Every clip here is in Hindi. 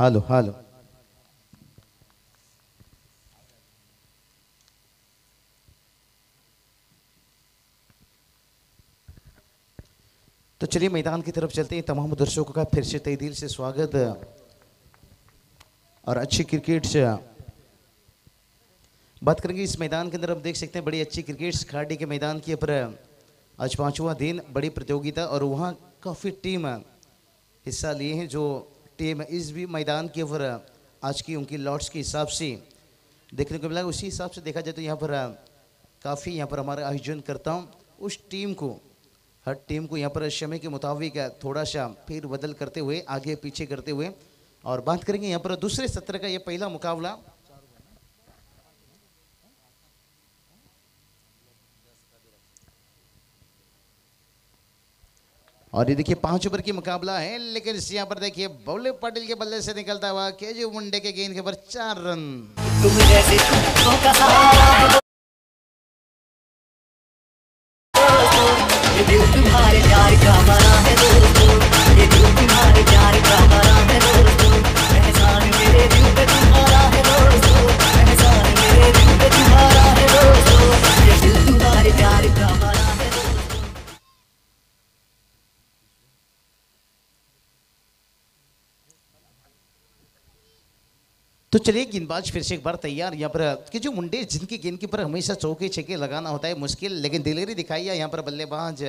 हालो हालो। तो चलिए मैदान की तरफ चलते हैं। तमाम दर्शकों का फिर से तहे दिल से स्वागत और अच्छी क्रिकेट से बात करेंगे। इस मैदान के अंदर हम देख सकते हैं बड़ी अच्छी क्रिकेट खाड़ी के मैदान के ऊपर आज पांचवा दिन बड़ी प्रतियोगिता और वहाँ काफ़ी टीम हिस्सा लिए हैं। जो टीम इस भी मैदान के ऊपर आज की उनकी लॉट्स के हिसाब से देखने को मिला, उसी हिसाब से देखा जाए तो यहाँ पर काफ़ी यहाँ पर हमारा आयोजन करता हूँ उस टीम को, हर टीम को यहाँ पर समय के मुताबिक थोड़ा सा फेर बदल करते हुए आगे पीछे करते हुए। और बात करेंगे यहाँ पर दूसरे सत्र का ये पहला मुकाबला और ये देखिए 5 ओवर की मुकाबला है, लेकिन इस यहाँ पर देखिए बल्ले पाटिल के बल्ले से निकलता हुआ केजे मुंडे के गेंद के ऊपर 4 रन। तुम्हारे प्यार का बना है दोस्तों, ये दिल तुम्हारे प्यार का बना है दोस्तों, एहसान मेरे दिल पे तुम्हारा है दोस्तों, एहसान मेरे दिल पे तुम्हारा है दोस्तों, ये दिल तुम्हारे प्यार का बना है दोस्तों। तो चलिए गेंदबाज फिर से एक बार तैयार यहाँ पर कि जो मुंडे जिनकी गेंद के ऊपर हमेशा चौके छक्के लगाना होता है मुश्किल, लेकिन दिलेरी दिखाई है यहाँ पर बल्लेबाज।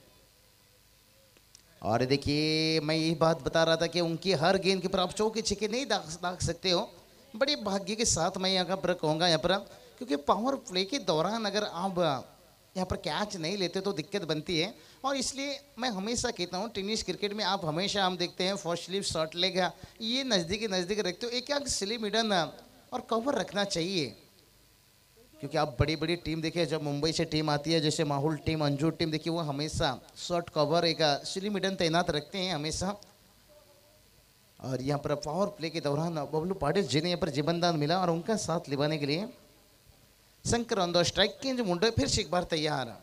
और देखिए मैं यही बात बता रहा था कि उनकी हर गेंद के ऊपर आप चौके छक्के नहीं दाग सकते हो। बड़े भाग्य के साथ मैं यहाँ पर कहूँगा यहाँ पर, क्योंकि पावर प्ले के दौरान अगर आप यहाँ पर कैच नहीं लेते तो दिक्कत बनती है। और इसलिए मैं हमेशा कहता हूँ टेनिस क्रिकेट में आप हमेशा हम देखते हैं फर्स्ट स्लिप शॉर्ट लेग ये नज़दीक रखते हो, एक स्लिप मिडन और कवर रखना चाहिए। क्योंकि आप बड़ी बड़ी टीम देखिए, जब मुंबई से टीम आती है जैसे माहौल टीम, अंजुर टीम, देखिए वो हमेशा शॉर्ट कवर एक स्लिप मिडन तैनात रखते हैं हमेशा। और यहाँ पर पावर प्ले के दौरान बबलू पाटिल जिन्हें यहाँ पर जीवनदान मिला और उनका साथ निभाने के लिए शंकर ऑन द स्ट्राइक के मुंडे फिर से एक बार तैयार।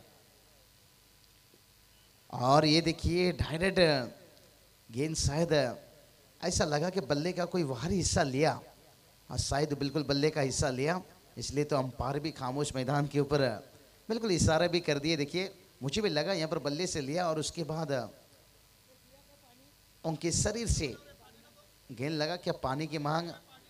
और ये देखिए डायरेक्ट गेंद शायद ऐसा लगा कि बल्ले का कोई बाहरी हिस्सा लिया, और शायद बिल्कुल बल्ले का हिस्सा लिया, इसलिए तो अंपायर भी खामोश मैदान के ऊपर बिल्कुल इशारा भी कर दिए। देखिए मुझे भी लगा यहाँ पर बल्ले से लिया और उसके बाद उनके शरीर से गेंद लगा। क्या पानी की मांग?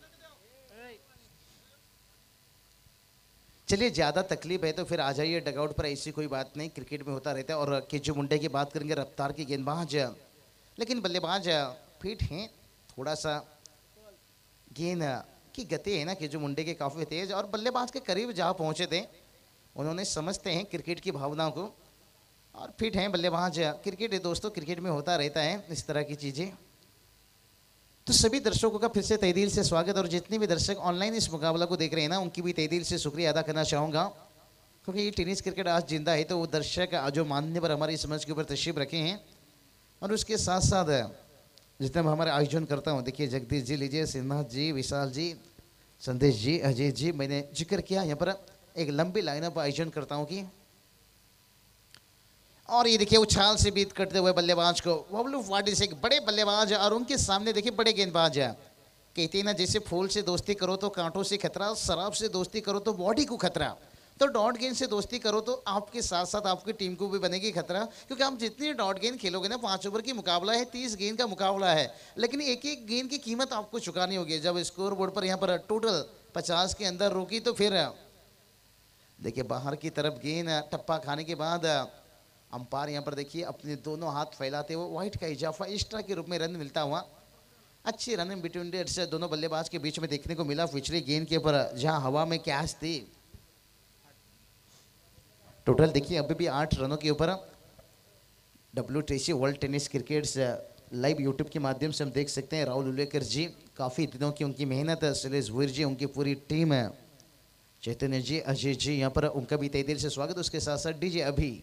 चलिए ज़्यादा तकलीफ है तो फिर आ जाइए डगआउट पर, ऐसी कोई बात नहीं, क्रिकेट में होता रहता है। और केजू मुंडे की बात करेंगे, रफ्तार की गेंदबाज, लेकिन बल्लेबाज फिट हैं, थोड़ा सा गेंद की गति है ना केजू मुंडे के काफ़ी तेज, और बल्लेबाज के करीब जहाँ पहुँचे थे उन्होंने समझते हैं क्रिकेट की भावनाओं को और फिट हैं बल्लेबाज। क्रिकेट है दोस्तों, क्रिकेट में होता रहता है इस तरह की चीज़ें। तो सभी दर्शकों का फिर से तहे दिल से स्वागत, और जितने भी दर्शक ऑनलाइन इस मुकाबला को देख रहे हैं ना उनकी भी तहे दिल से शुक्रिया अदा करना चाहूँगा, क्योंकि ये टेनिस क्रिकेट आज जिंदा है तो वो दर्शक जो मान्यवर हमारे इस मंच के ऊपर तशरीफ रखे हैं, और उसके साथ साथ जितने भी हमारे आयोजन करता हूँ, देखिए जगदीश जी लीजिए, सिन्हा जी, विशाल जी, संदेश जी, अजय जी, मैंने जिक्र किया यहाँ पर एक लंबी लाइनअप आयोजन करता हूँ कि। और ये देखिए उछाल से बीत करते हुए बल्लेबाज को बबलू पाटिल से एक बड़े बल्लेबाज, और उनके सामने देखिए बड़े गेंदबाज है। कहते हैं ना जैसे फूल से दोस्ती करो तो कांटों से खतरा, शराब से दोस्ती करो तो बॉडी को खतरा, तो डॉट गेंद से दोस्ती करो तो आपके साथ साथ आपकी टीम को भी बनेगी खतरा। क्योंकि आप जितनी डॉट गेंद खेलोगे ना, 5 ओवर की मुकाबला है, 30 गेंद का मुकाबला है, लेकिन एक एक गेंद की कीमत आपको चुकानी होगी। जब स्कोर बोर्ड पर यहाँ पर टोटल 50 के अंदर रोकी तो फिर देखिए बाहर की तरफ गेंद टप्पा खाने के बाद अंपायर यहाँ पर देखिए अपने दोनों हाथ फैलाते हुए वाइट का इजाफा एक्स्ट्रा के रूप में रन मिलता हुआ, अच्छी रन बिटवीन से दोनों बल्लेबाज के बीच में देखने को मिला। पिछली गेंद के ऊपर जहां हवा में कैच थी, टोटल देखिए अभी भी 8 रनों के ऊपर WTC world tennis cricket live YouTube के माध्यम से हम देख सकते हैं। राहुल उल्लेकर जी, काफ़ी दिनों की उनकी मेहनत है, शैलेश वीर जी, उनकी पूरी टीम है, चैतन्य जी, अजय जी, यहाँ पर उनका भी तहे दिल से स्वागत, उसके साथ साथ डीजे अभी।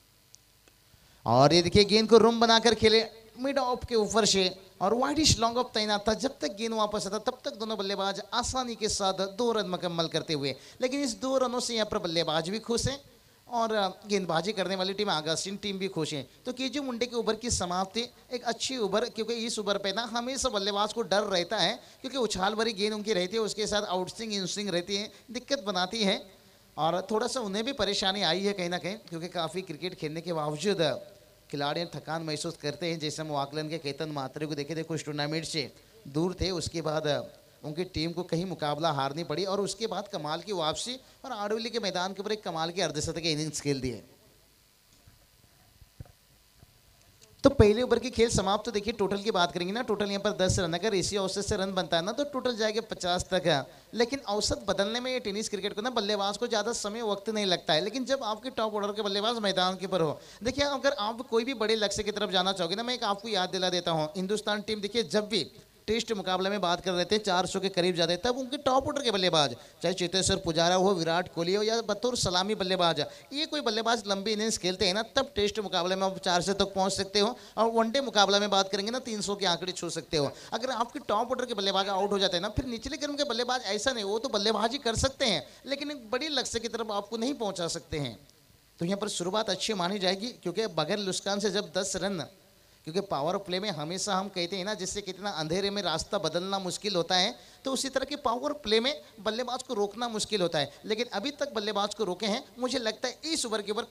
और ये देखिए गेंद को रूम बनाकर खेले मिड ऑफ के ऊपर से, और वाइडिश लॉन्ग ऑफ तैनात था। जब तक गेंद वापस आता तब तक दोनों बल्लेबाज आसानी के साथ 2 रन मुकम्मल करते हुए, लेकिन इस 2 रनों से यहाँ पर बल्लेबाज भी खुश हैं और गेंदबाजी करने वाली टीम आगासीन टीम भी खुश है। तो केजू मुंडे के ओवर की समाप्ति एक अच्छी ओवर, क्योंकि इस ओवर पे ना हमेशा बल्लेबाज को डर रहता है, क्योंकि उछाल भरी गेंद उनकी रहती है, उसके साथ आउटस्विंग इनस्विंग रहती है, दिक्कत बनाती है। और थोड़ा सा उन्हें भी परेशानी आई है कहीं ना कहीं, क्योंकि काफ़ी क्रिकेट खेलने के बावजूद खिलाड़ी थकान महसूस करते हैं। जैसे हम आकलन के केतन मात्रे को देखे थे, कुछ टूर्नामेंट से दूर थे, उसके बाद उनकी टीम को कहीं मुकाबला हारनी पड़ी, और उसके बाद कमाल की वापसी और आडोली के मैदान के ऊपर एक कमाल के अर्धशतक के इनिंग्स खेल दिए। तो पहले ओवर की खेल समाप्त। तो देखिए टोटल की बात करेंगे ना, टोटल यहाँ पर 10 रन, अगर एशिया औसत से रन बनता है ना तो टोटल जाएगा 50 तक है। लेकिन औसत बदलने में ये टेनिस क्रिकेट को ना बल्लेबाज को ज़्यादा समय वक्त नहीं लगता है, लेकिन जब आपके टॉप ऑर्डर के बल्लेबाज मैदान के ऊपर हो, देखिए अगर आप कोई भी बड़े लक्ष्य की तरफ जाना चाहोगे ना, मैं एक आपको याद दिला देता हूँ, हिंदुस्तान टीम देखिए जब भी टेस्ट मुकाबले में बात कर रहे थे 400 के करीब जाते, तब उनके टॉप ऑर्डर के बल्लेबाज, चाहे चेतेश्वर पुजारा हो, विराट कोहली हो, या बतौर सलामी बल्लेबाज, ये कोई बल्लेबाज लंबी इनिंग्स खेलते हैं ना, तब टेस्ट मुकाबले में आप 400 तक पहुंच सकते हो, और वनडे मुकाबला में बात करेंगे ना 300 के आंकड़े छू सकते हो। अगर आपके टॉप ऑर्डर के बल्लेबाज आउट हो जाते हैं ना, फिर निचले क्रम के बल्लेबाज ऐसा नहीं, वो तो बल्लेबाजी कर सकते हैं लेकिन एक बड़ी लक्ष्य की तरफ आपको नहीं पहुंचा सकते हैं। तो यहाँ पर शुरुआत अच्छी मानी जाएगी, क्योंकि बगैर लुस्कान से जब 10 रन, क्योंकि पावर प्ले में हमेशा हम कहते हैं ना, जिससे कितना अंधेरे में रास्ता बदलना मुश्किल होता है, तो उसी तरह के पावर प्ले में बल्लेबाज को रोकना मुश्किल होता है। लेकिन अभी तक बल्लेबाज को रोके हैं, मुझे लगता है इस ओवर के ऊपर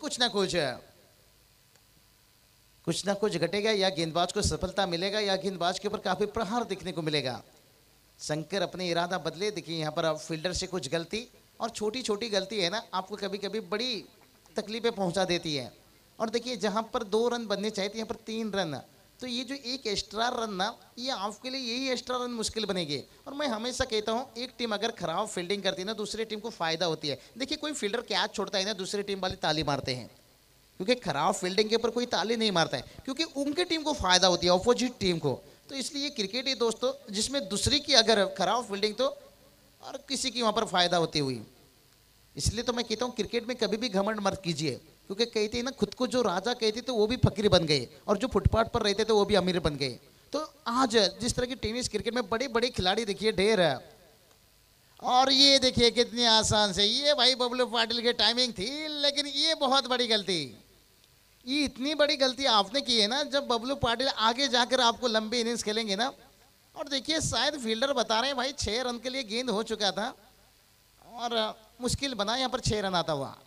कुछ ना कुछ घटेगा, या गेंदबाज को सफलता मिलेगा, या गेंदबाज के ऊपर काफी प्रहार देखने को मिलेगा। शंकर अपने इरादा बदले, देखिए यहाँ पर फील्डर से कुछ गलती, और छोटी छोटी गलती है ना आपको कभी कभी बड़ी तकलीफें पहुंचा देती है। और देखिए जहां पर 2 रन बनने चाहिए थे, यहाँ पर 3 रन, तो ये जो एक एक्स्ट्रा रन ना, ये आपके लिए यही एक्स्ट्रा रन मुश्किल बनेगी। और मैं हमेशा कहता हूँ, एक टीम अगर खराब फील्डिंग करती है ना, दूसरी टीम को फायदा होती है। देखिए कोई फील्डर कैच छोड़ता है ना, दूसरी टीम वाले ताली मारते हैं, क्योंकि खराब फील्डिंग के ऊपर कोई ताली नहीं मारता है, क्योंकि उनकी टीम को फायदा होती है, अपोजिट टीम को। तो इसलिए क्रिकेट है दोस्तों, जिसमें दूसरी की अगर खराब फील्डिंग तो और किसी की वहां पर फायदा होती हुई। इसलिए तो मैं कहता हूँ क्रिकेट में कभी भी घमंड मत कीजिए, क्योंकि कहते हैं ना, खुद को जो राजा कहते थे वो भी फकीर बन गए, और जो फुटपाथ पर रहते थे वो भी अमीर बन गए। तो आज जिस तरह की टेनिस क्रिकेट में बड़े बड़े खिलाड़ी देखिए ढेर है, और ये देखिए कितनी आसान से, ये भाई बबलू पाटिल की टाइमिंग थी, लेकिन ये बहुत बड़ी गलती, ये इतनी बड़ी गलती आपने की है ना, जब बबलू पाटिल आगे जाकर आपको लंबी इनिंग्स खेलेंगे ना। और देखिए शायद फील्डर बता रहे हैं भाई 6 रन के लिए गेंद हो चुका था, और मुश्किल बना यहाँ पर 6 रन आता हुआ।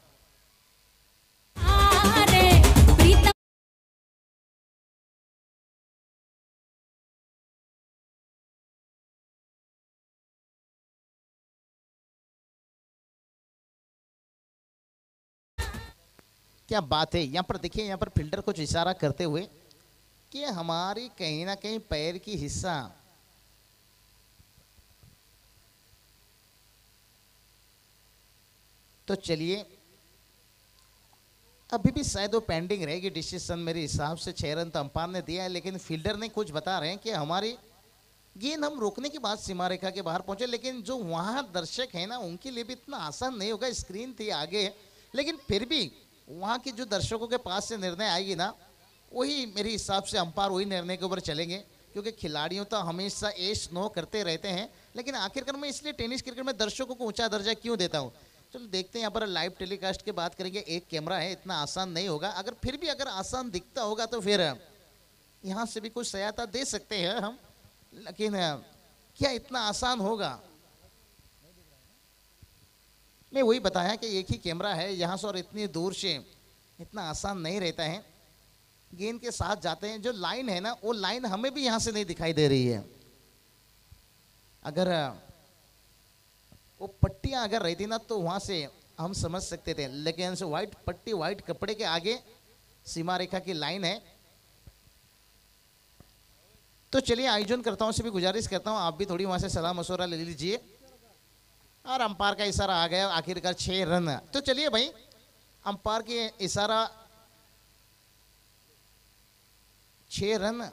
क्या बात है, यहाँ पर देखिए, यहाँ पर फील्डर कुछ इशारा करते हुए कि हमारी कहीं ना कहीं पैर की हिस्सा, तो चलिए अभी भी शायद वो पेंडिंग रहेगी डिसीजन, मेरे हिसाब से 6 रन तो अंपायर ने दिया है, लेकिन फील्डर ने कुछ बता रहे हैं कि हमारी गेंद हम रोकने के बाद सीमा रेखा के बाहर पहुंचे, लेकिन जो वहां दर्शक है ना उनके लिए भी इतना आसान नहीं होगा, स्क्रीन थी आगे, लेकिन फिर भी वहां के जो दर्शकों के पास से निर्णय आएगी ना, वही मेरे हिसाब से अंपायर वही निर्णय के ऊपर चलेंगे, क्योंकि खिलाड़ियों तो हमेशा एस नो करते रहते हैं, लेकिन आखिरकार मैं इसलिए टेनिस क्रिकेट में दर्शकों को ऊंचा दर्जा क्यों देता हूँ। चलो देखते हैं, यहाँ पर लाइव टेलीकास्ट की बात करेंगे, एक कैमरा है, इतना आसान नहीं होगा, अगर फिर भी अगर आसान दिखता होगा तो फिर यहाँ से भी कुछ सहायता दे सकते हैं हम, लेकिन क्या इतना आसान होगा। मैं वही बताया कि एक ही कैमरा है यहाँ से, और इतनी दूर से इतना आसान नहीं रहता है। गेंद के साथ जाते हैं, जो लाइन है ना वो लाइन हमें भी यहाँ से नहीं दिखाई दे रही है। अगर वो पट्टियां अगर रहती ना तो वहां से हम समझ सकते थे, लेकिन से व्हाइट पट्टी, व्हाइट कपड़े के आगे सीमा रेखा की लाइन है। तो चलिए आयोजन करताओं से भी गुजारिश करता हूं, आप भी थोड़ी वहां से सलाह मशवरा ले लीजिए। और अंपायर का इशारा आ गया, आखिरकार 6 रन। तो चलिए भाई, अंपायर के इशारा 6 रन।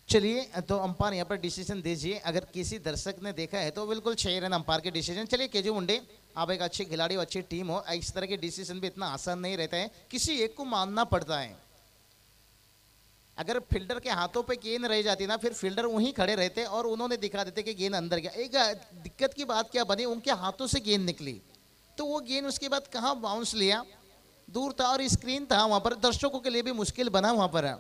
चलिए तो अंपायर यहाँ पर डिसीजन दीजिए। अगर किसी दर्शक ने देखा है तो बिल्कुल 6 रन अंपायर के डिसीजन। चलिए केजू मुंडे, आप एक अच्छे खिलाड़ी हो, अच्छी टीम हो, इस तरह के डिसीजन भी इतना आसान नहीं रहता है, किसी एक को मानना पड़ता है। अगर फील्डर के हाथों पे गेंद रह जाती ना, फिर फील्डर वहीं खड़े रहते और उन्होंने दिखा देते कि गेंद अंदर गया। एक दिक्कत की बात क्या बनी, उनके हाथों से गेंद निकली तो वो गेंद उसके बाद कहाँ बाउंस लिया, दूर था और स्क्रीन था वहां पर, दर्शकों के लिए भी मुश्किल बना वहां पर।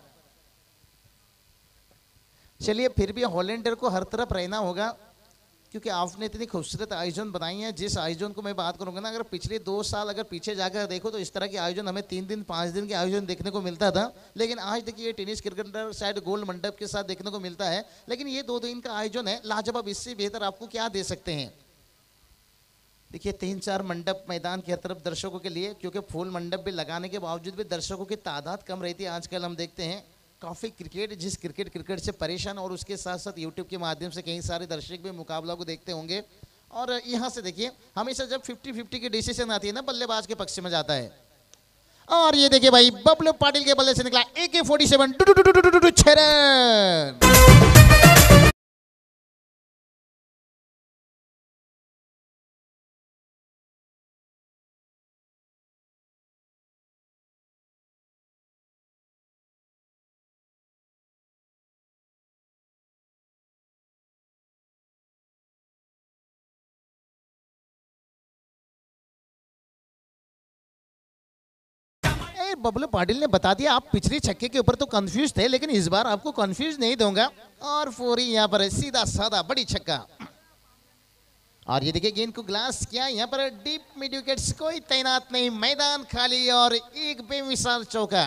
चलिए फिर भी हॉलैंडर को हर तरफ रहना होगा, क्योंकि आपने इतनी खूबसूरत आयोजन बनाई है। जिस आयोजन को मैं बात करूंगा ना, अगर पिछले 2 साल अगर पीछे जाकर देखो तो इस तरह के आयोजन हमें 3 दिन 5 दिन के आयोजन देखने को मिलता था, लेकिन आज देखिए टेनिस क्रिकेटर शायद गोल्ड मंडप के साथ देखने को मिलता है, लेकिन ये 2 दिन का आयोजन है लाजवाब। इससे बेहतर आपको क्या दे सकते हैं। देखिए 3-4 मंडप मैदान की हर तरफ दर्शकों के लिए, क्योंकि फुल मंडप भी लगाने के बावजूद भी दर्शकों की तादाद कम रहती है। आजकल हम देखते हैं काफ़ी क्रिकेट से परेशान, और उसके साथ साथ यूट्यूब के माध्यम से कई सारे दर्शक भी मुकाबला को देखते होंगे। और यहाँ से देखिए हमेशा जब 50-50 की डिसीजन आती है ना, बल्लेबाज के पक्ष में जाता है। और ये देखिए भाई बबलू पाटिल के बल्ले से निकला AK-47 6 रन। बबलू पाटिल ने बता दिया, आप पिछले छक्के के ऊपर तो कंफ्यूज थे, लेकिन इस बार आपको कंफ्यूज नहीं दूंगा। और फोरी यहाँ पर सीधा साधा बड़ी छक्का। और ये देखिए गेंद को ग्लास किया, यहाँ पर डीप मिड विकेट्स कोई तैनात नहीं, मैदान खाली और एक बेमिसाल चौका।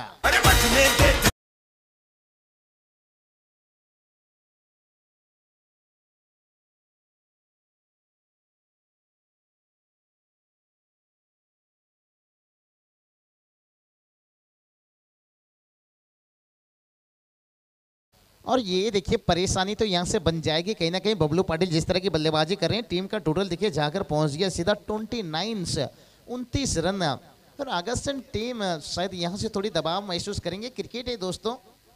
और ये देखिए परेशानी तो यहाँ से बन जाएगी कहीं ना कहीं। बबलू पाटिल जिस तरह की बल्लेबाजी कर रहे हैं, टीम का टोटल देखिए जाकर पहुंच गया सीधा 29 रन। और आगासन टीम शायद यहाँ से थोड़ी दबाव महसूस करेंगे। क्रिकेट है दोस्तों।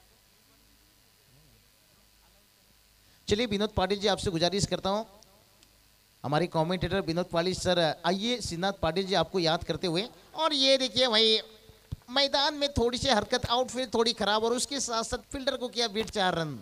चलिए विनोद पाटिल जी, आपसे गुजारिश करता हूँ, हमारे कमेंटेटर विनोद पाटिल सर, आइए श्रीनाथ पाटिल जी आपको याद करते हुए। और ये देखिए भाई मैदान में थोड़ी सी हरकत, आउटफील्ड थोड़ी खराब, और उसके साथ साथ फील्डर को किया बीट 4 रन।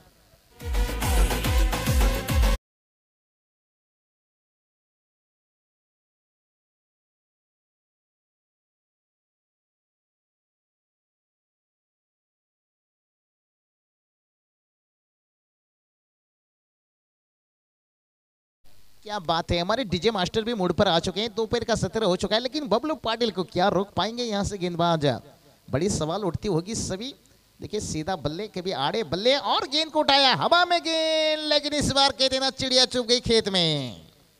क्या बात है, हमारे डीजे मास्टर भी मूड पर आ चुके हैं। दोपहर का 17 हो चुका है, लेकिन बबलू पाटिल को क्या रोक पाएंगे यहाँ से गेंदबाज। बड़ी सवाल उठती होगी सभी। देखिए सीधा बल्ले, कभी आड़े बल्ले, और गेंद को उठाया हवा में गेंद, लेकिन इस बार कहते ना चिड़िया चुप गई खेत में।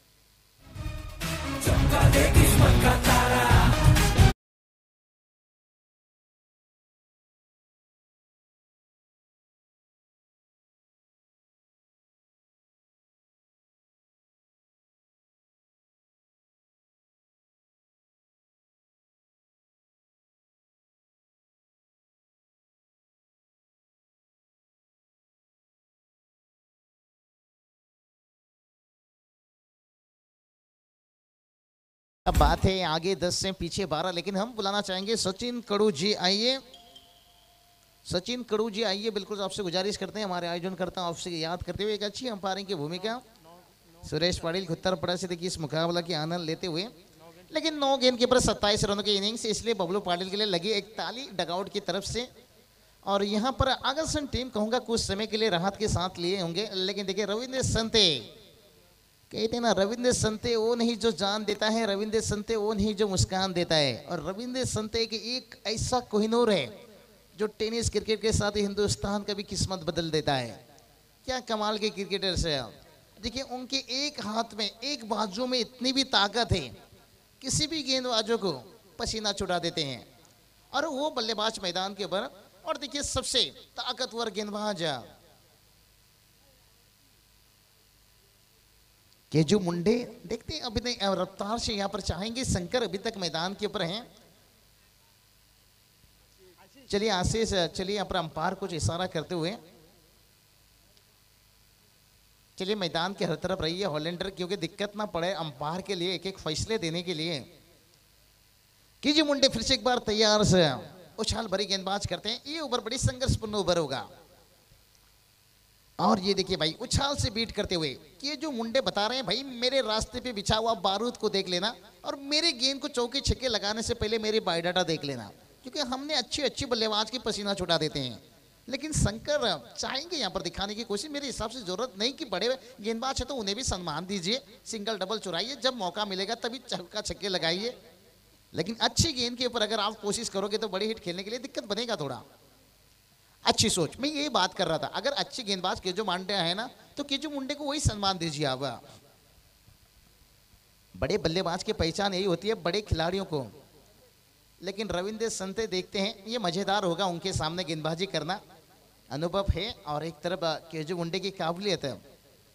अब बात है आगे 10 से पीछे 12, लेकिन हम बुलाना चाहेंगे सचिन कड़ू जी, आइए सचिन कड़ू जी आइए, बिल्कुल आपसे गुजारिश करते हैं। हमारे आयोजन करता हूँ आपसे याद करते हुए एक अच्छी अंपायरिंग की भूमिका सुरेश पाटिल उत्तरपड़ा से देखिए इस मुकाबला की आनंद लेते हुए। लेकिन 9 गेंद के ऊपर 27 रनों की इनिंग्स, इसलिए बबलू पाटिल के लिए लगी एक ताली डगआउट की तरफ से। और यहाँ पर आगासन टीम कहूँगा कुछ समय के लिए राहत के साथ लिए होंगे, लेकिन देखिए रविंद्र संते, कहते ना रविंद्र संते वो नहीं जो जान देता है, रविंद्र संते वो नहीं जो मुस्कान देता है। और रविंद्र संते के एक ऐसा कोहिनूर है जो टेनिस क्रिकेट के साथ हिंदुस्तान का भी किस्मत बदल देता है। क्या कमाल के क्रिकेटर्स है। देखिए उनके एक हाथ में, एक बाजू में इतनी भी ताकत है, किसी भी गेंदबाजों को पसीना छुड़ा देते हैं। और वो बल्लेबाज मैदान के ऊपर, और देखिए सबसे ताकतवर गेंदबाज केजू मुंडे, देखते हैं अभी तक रफ्तार से यहाँ पर चाहेंगे। शंकर अभी तक मैदान के ऊपर हैं। चलिए आशीष, चलिए यहाँ पर अंपायर कुछ इशारा करते हुए, चलिए मैदान के हर तरफ रहिए हॉलैंडर, क्योंकि दिक्कत ना पड़े अंपायर के लिए एक एक फैसले देने के लिए। कीजिए मुंडे फिर से एक बार तैयार से उछाल भरी गेंदबाज करते हैं। ये ओवर बड़ी संघर्षपूर्ण ओवर होगा। और ये देखिए भाई उछाल से बीट करते हुए ये जो मुंडे बता रहे हैं भाई मेरे रास्ते पे बिछा हुआ बारूद को देख लेना और मेरे गेंद को चौके छक्के लगाने से पहले मेरे बायोडाटा देख लेना, क्योंकि हमने अच्छी अच्छी बल्लेबाज की पसीना छुटा देते हैं। लेकिन शंकर चाहेंगे यहाँ पर दिखाने की कोशिश, मेरे हिसाब से जरूरत नहीं कि बड़े गेंदबाज है तो उन्हें भी सम्मान दीजिए, सिंगल डबल चुराइए, जब मौका मिलेगा तभी चौका छक्के लगाइए। लेकिन अच्छी गेंद के ऊपर अगर आप कोशिश करोगे तो बड़ी हिट खेलने के लिए दिक्कत बनेगा थोड़ा। अच्छी सोच, मैं यही बात कर रहा था, अगर अच्छी गेंदबाज केजो मांडे है ना तो केजो मुंडे को वही सम्मान दीजिए आप। बड़े बल्लेबाज की पहचान यही होती है बड़े खिलाड़ियों को। लेकिन रविंद्र संते देखते हैं ये मजेदार होगा उनके सामने गेंदबाजी करना, अनुभव है और एक तरफ केजो मुंडे की काबिलियत है।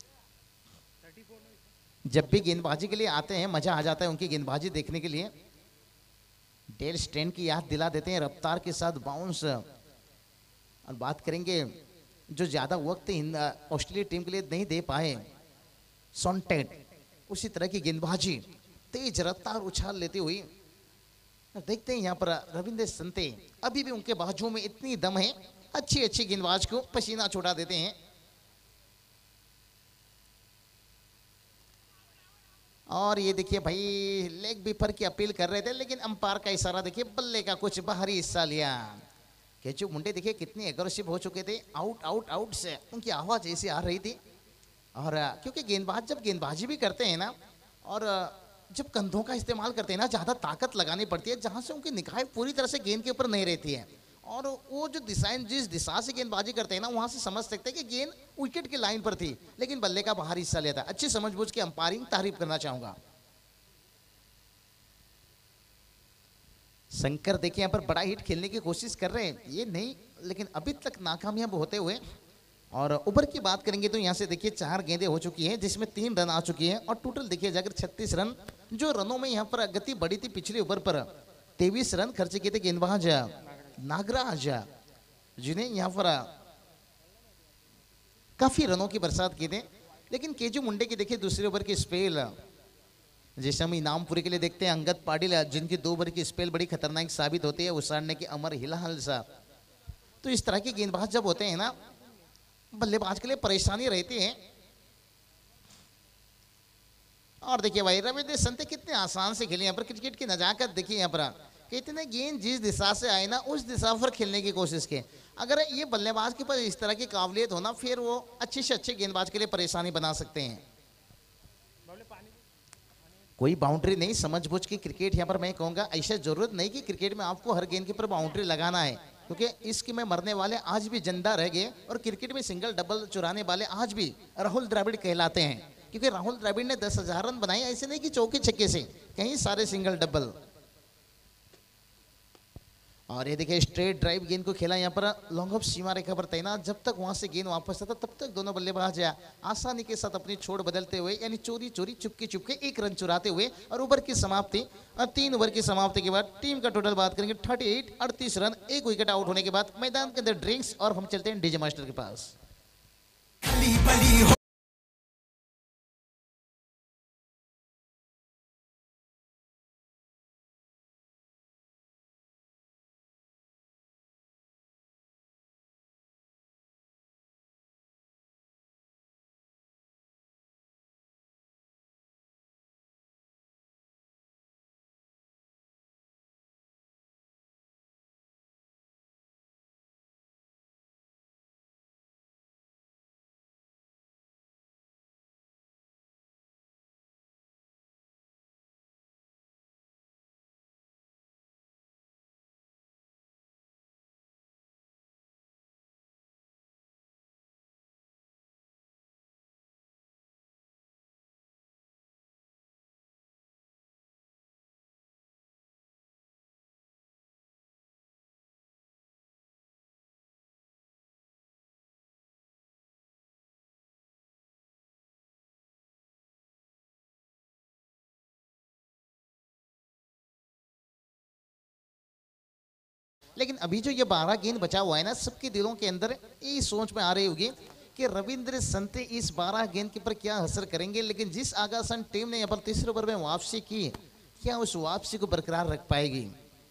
जब भी गेंदबाजी के लिए आते हैं मजा आ जाता है उनकी गेंदबाजी देखने के लिए। डेल स्टेन की याद दिला देते हैं रफ्तार के साथ बाउंस। और बात करेंगे जो ज्यादा वक्त ऑस्ट्रेलिया टीम के लिए नहीं दे पाए सॉन्टेड, उसी तरह की गेंदबाजी तेज रफ्तार उछाल लेती हुई देखते हैं यहाँ पर रविंद्र संते। अभी भी उनके बाजुओं में इतनी दम है, अच्छी अच्छी गेंदबाज को पसीना छुड़ा देते हैं। और ये देखिए भाई लेग बीपर की अपील कर रहे थे लेकिन अंपायर का इशारा देखिए बल्ले का कुछ बाहरी हिस्सा लिया। केचू मुंडे देखिए कितनी एग्रेसिव हो चुके थे, आउट आउट आउट से उनकी आवाज ऐसी आ रही थी। और क्योंकि गेंदबाज जब गेंदबाजी भी करते हैं ना और जब कंधों का इस्तेमाल करते हैं ना ज्यादा ताकत लगानी पड़ती है जहां से उनकी निगाह पूरी तरह से गेंद के ऊपर नहीं रहती है। और वो जो दिशाएं जिस दिशा से गेंदबाजी करते हैं ना वहां से समझ सकते हैं कि गेंद विकेट की लाइन पर थी लेकिन बल्ले का बाहरी हिस्सा लिया था। अच्छी समझबूझ की अंपायरिंग तारीफ करना चाहूंगा। शंकर देखिए यहाँ पर बड़ा हिट खेलने की कोशिश कर रहे हैं, ये नहीं लेकिन अभी तक नाकामयाब होते हुए। और ओवर की बात करेंगे तो यहाँ से देखिए 4 गेंदें हो चुकी हैं जिसमें 3 रन आ चुकी हैं और टोटल देखिए जाकर 36 रन। जो रनों में यहाँ पर गति बढ़ी थी पिछले ओवर पर 23 रन खर्च किए थे गेंदबाज नागराज, जिन्हें यहाँ पर काफी रनों की बरसात की थे। लेकिन केजू मुंडे की देखिए दूसरे ओवर की स्पेल, जैसे हम इनामपुरी के लिए देखते हैं अंगद पाटिल जिनकी 2 ओवर की स्पेल बड़ी खतरनाक साबित होती है, उसाड़ने की अमर हिलाहल सा। तो इस तरह के गेंदबाज जब होते हैं ना बल्लेबाज के लिए परेशानी रहती है। और देखिए भाई रविंद्र संते कितने आसान से खेले यहाँ पर, क्रिकेट की नजाकत देखिए यहाँ पर कितने गेंद जिस दिशा से आए ना उस दिशा पर खेलने की कोशिश की। अगर ये बल्लेबाज के पास इस तरह की काबिलियत हो ना फिर वो अच्छे से अच्छे गेंदबाज के लिए परेशानी बना सकते हैं। कोई बाउंड्री नहीं, समझबूझ की क्रिकेट यहाँ पर मैं कहूँगा। ऐसा जरूरत नहीं कि क्रिकेट में आपको हर गेंद के ऊपर बाउंड्री लगाना है, क्योंकि इसकी में मरने वाले आज भी जिंदा रह गए और क्रिकेट में सिंगल डबल चुराने वाले आज भी राहुल द्रविड़ कहलाते हैं। क्योंकि राहुल द्रविड़ ने 10,000 रन बनाए, ऐसे नहीं कि चौके छक्के से, कहीं सारे सिंगल डबल। और ये देखिए स्ट्रेट ड्राइव गेंद को खेला यहाँ पर लॉन्ग ऑफ सीमा रेखा पर तैनात। जब तक वहां से गेंद वापस आता तब तक दोनों बल्लेबाज आसानी के साथ अपनी छोड़ बदलते हुए यानी चोरी चोरी चुपके चुपके 1 रन चुराते हुए और ओवर की समाप्ति। और 3 ओवर की समाप्ति के बाद टीम का टोटल बात करेंगे 38 रन, 1 विकेट आउट होने के बाद मैदान के अंदर ड्रिंक्स और हम चलते हैं डीजे मास्टर के पास। लेकिन अभी जो ये 12 गेंद बचा हुआ है ना सबके दिलों के अंदर ये सोच में आ रही होगी कि रविंद्र संते इस 12 गेंद के पर क्या असर करेंगे, लेकिन जिस आगासन टीम ने यहाँ पर तीसरे ओवर में वापसी की, क्या उस वापसी को बरकरार रख पाएगी।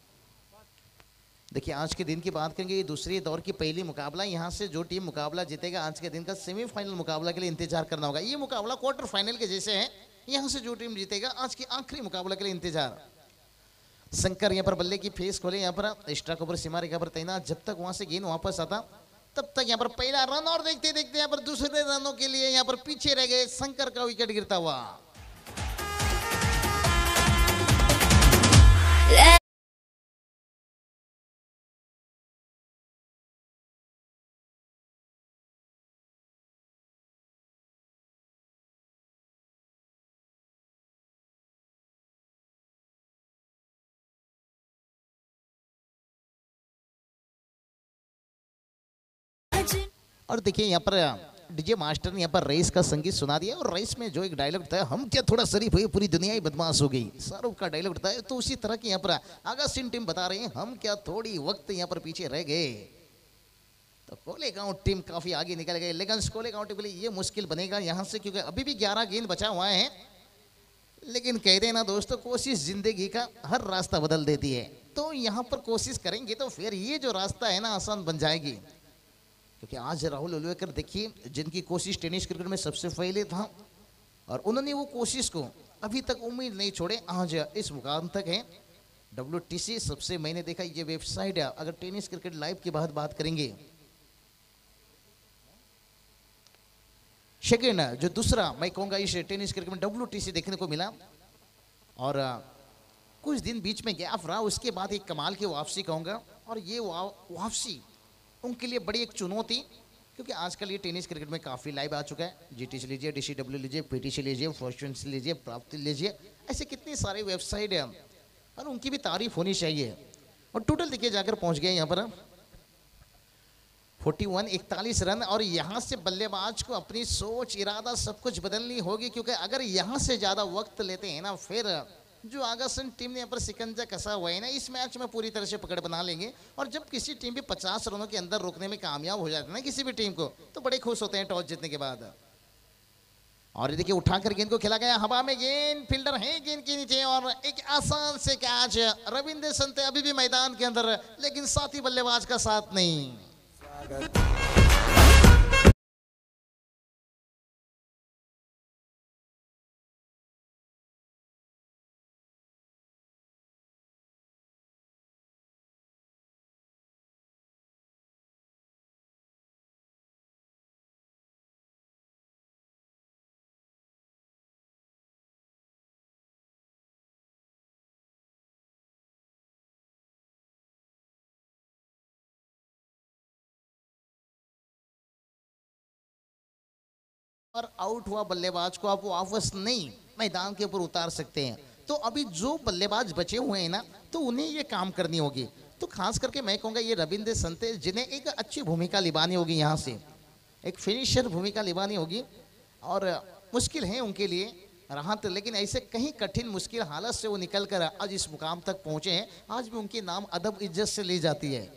देखिए आज के दिन की बात करेंगे, ये दूसरे दौर की पहली मुकाबला, यहाँ से जो टीम मुकाबला जीतेगा आज के दिन का सेमीफाइनल मुकाबला के लिए इंतजार करना होगा। ये मुकाबला क्वार्टर फाइनल के जैसे है, यहाँ से जो टीम जीतेगा आज के आखिरी मुकाबला के लिए इंतजार। शंकर यहाँ पर बल्ले की फेस खोले, यहाँ पर स्ट्राइक ओवर सीमा रेखा पर तैनात, जब तक वहां से गेंद वापस आता तब तक यहाँ पर पहला रन, और देखते देखते यहाँ पर दूसरे रनों के लिए यहाँ पर पीछे रह गए, शंकर का विकेट गिरता हुआ। और देखिए यहाँ पर डीजे मास्टर ने यहाँ पर रेस का संगीत सुना दिया, और रेस में जो एक डायलॉग था, हम क्या थोड़ा शरीफ हुए पूरी दुनिया ही बदमाश हो गई, शाहरुख का डायलॉग था, तो उसी तरह की यहाँ पर आगासीन टीम बता रहे हैं हम क्या थोड़ी वक्त यहाँ पर पीछे रह गए। तो कोलेगांव टीम काफी आगे निकल गए, लेकिन कोलेगांव टीम के लिए ये मुश्किल बनेगा यहाँ से, क्योंकि अभी भी 11 गेंद बचा हुआ है। लेकिन कहते हैं ना दोस्तों, कोशिश जिंदगी का हर रास्ता बदल देती है, तो यहाँ पर कोशिश करेंगे तो फिर ये जो रास्ता है ना आसान बन जाएगी। क्योंकि आज राहुल उलवेकर देखिए, जिनकी कोशिश टेनिस क्रिकेट में सबसे पहले था, और उन्होंने वो कोशिश को अभी तक उम्मीद नहीं छोड़े, आज इस मुकाम तक है। WTC सबसे मैंने देखा ये वेबसाइट है, अगर टेनिस क्रिकेट लाइव की बात करेंगे, सेकेंड जो दूसरा मैं कहूँगा इस टेनिस क्रिकेट में WTC देखने को मिला, और कुछ दिन बीच में गैप रहा, उसके बाद एक कमाल की वापसी कहूँगा। और ये वापसी उनके लिए बड़ी एक चुनौती, क्योंकि आजकल ये टेनिस क्रिकेट में काफ़ी लाइव आ चुका है। GTC लीजिए, DCW लीजिए, PTC लीजिए, फॉर्च्यून लीजिए, प्राप्ति लीजिए, ऐसे कितनी सारे वेबसाइट है, और उनकी भी तारीफ होनी चाहिए। और टोटल देखिए जाकर पहुंच गए यहाँ पर 41 रन, और यहाँ से बल्लेबाज को अपनी सोच इरादा सब कुछ बदलनी होगी, क्योंकि अगर यहाँ से ज़्यादा वक्त लेते हैं ना, फिर जो आगासन टीम ने यहाँ पर सिकंजा कसा हुआ है ना, इस मैच में पूरी तरह से पकड़ बना लेंगे। और जब किसी टीम भी 50 रनों के अंदर रोकने में कामयाब हो जाती है ना किसी भी टीम को, तो बड़े खुश होते हैं टॉस जीतने के बाद। और देखिए उठाकर गेंद को खेला गया, हवा में गेंद, फील्डर है गेंद के नीचे, और एक आसान से कैच। रविंद्र संते अभी भी मैदान के अंदर, लेकिन साथी बल्लेबाज का साथ नहीं। और आउट हुआ बल्लेबाज को आप वापस नहीं मैदान के ऊपर उतार सकते हैं। तो अभी जो बल्लेबाज बचे हुए हैं ना, तो उन्हें ये काम करनी होगी। तो खास करके मैं कहूँगा ये रविंद्र संते, जिन्हें एक अच्छी भूमिका निभानी होगी, यहाँ से एक फिनिशर भूमिका निभानी होगी, और मुश्किल है उनके लिए राहत, लेकिन ऐसे कहीं कठिन मुश्किल हालत से वो निकल कर आज इस मुकाम तक पहुँचे हैं। आज भी उनके नाम अदब इज्जत से ली जाती है।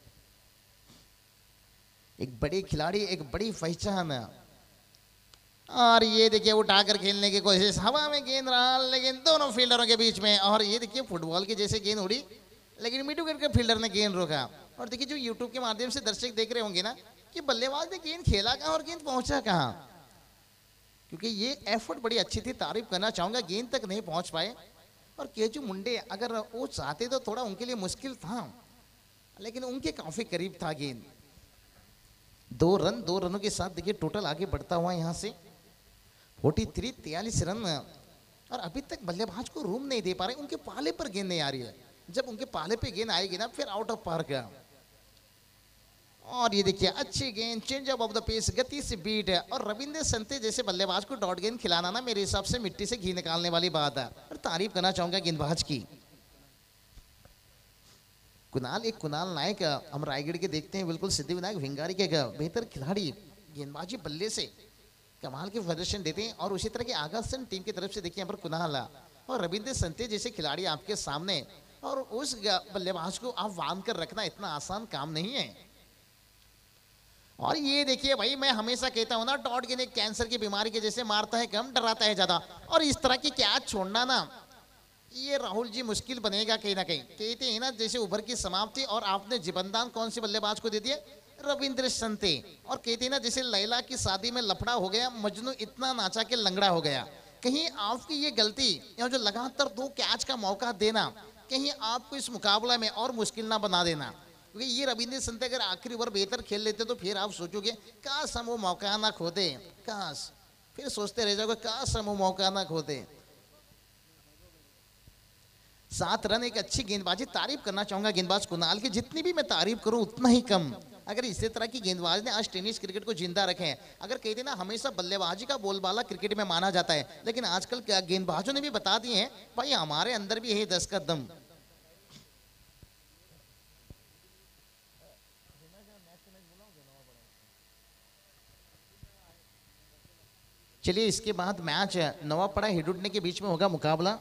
एक बड़े खिलाड़ी, एक बड़ी पहचान। और ये देखिए उठाकर खेलने की कोशिश, हवा में गेंद रहा लेकिन दोनों फील्डरों के बीच में, और ये देखिए फुटबॉल के जैसे गेंद उड़ी, लेकिन मिड विकेट के फील्डर ने गेंद रोका। और देखिए जो यूट्यूब के माध्यम से दर्शक देख रहे होंगे ना, कि बल्लेबाज ने गेंद खेला कहाँ और गेंद पहुंचा कहाँ, क्योंकि ये एफर्ट बड़ी अच्छी थी, तारीफ करना चाहूंगा। गेंद तक नहीं पहुंच पाए, और केजू मुंडे अगर वो चाहते तो थोड़ा उनके लिए मुश्किल था, लेकिन उनके काफी करीब था गेंद। 2 रनों के साथ देखिए टोटल आगे बढ़ता हुआ यहाँ से 43 रन, और अभी तक बल्लेबाज को रूम नहीं दे पा रहे, उनके पाले पर गेंद नहीं आ रही है। जब उनके पाले पे गेंद आएगी ना, फिर आउट ऑफ पार्क है। और ये देखिए अच्छी गेंद, चेंज ऑफ द पेस, गति से बीट है। और रविंद्र संते जैसे बल्लेबाज को डॉट गेंद खिलाना ना, मेरे हिसाब से मिट्टी से घी निकालने वाली बात है, और तारीफ करना चाहूंगा गेंदबाज की। कुणाल नायक हम रायगढ़ के देखते हैं, बिल्कुल सिद्धिविनायक भिंगारी के बेहतर खिलाड़ी, गेंदबाजी बल्ले से कमाल के प्रदर्शन देते हैं। और उसी तरह के आगासन टीम की तरफ से देखिए यहाँ पर कुणाल और रविंद्र संते जैसे खिलाड़ी आपके सामने, और उस बल्लेबाज को आप बांध कर रखना इतना आसान काम नहीं है। और ये देखिए भाई, मैं हमेशा कहता हूँ ना, डॉट गेंद एक कैंसर की बीमारी के जैसे मारता है कम, डराता है ज्यादा। और इस तरह की कैच छोड़ना ना, ये राहुल जी मुश्किल बनेगा कहीं ना कहीं। कहते हैं ना, जैसे ओवर की समाप्ति, और आपने जीवनदान कौन से बल्लेबाज को दे दिया? रविंद्र संते। और कहते हैं ना, जैसे लैला की शादी में लफड़ा हो गया, मजनू इतना नाचा के लंगड़ा हो गया। कहीं आपकी ये गलती, या जो लगातार 2 कैच का मौका देना, कहीं आपको इस मुकाबला में और मुश्किल ना बना देना। क्योंकि ये रविंद्र संते अगर आखिरी ओवर बेहतर खेल लेते तो फिर आप सोचोगे काश हम वो मौका ना खोते, काश। फिर सोचते रह जाओगे काश हम वो मौका ना खोते। 7 रन एक अच्छी गेंदबाजी। तारीफ करना चाहूंगा गेंदबाज कुणाल की, जितनी भी मैं तारीफ करूं उतना ही कम। अगर इसी तरह की गेंदबाज ने आज टेनिस क्रिकेट को जिंदा रखे हैं। अगर कहते ना, हमेशा बल्लेबाजी का बोलबाला क्रिकेट में माना जाता है, लेकिन आजकल क्या गेंदबाजों ने भी बता दिए हैं भाई, हमारे अंदर भी है 10 का दम। चलिए, इसके बाद मैच नवापड़ा हिडुडने के बीच में होगा मुकाबला।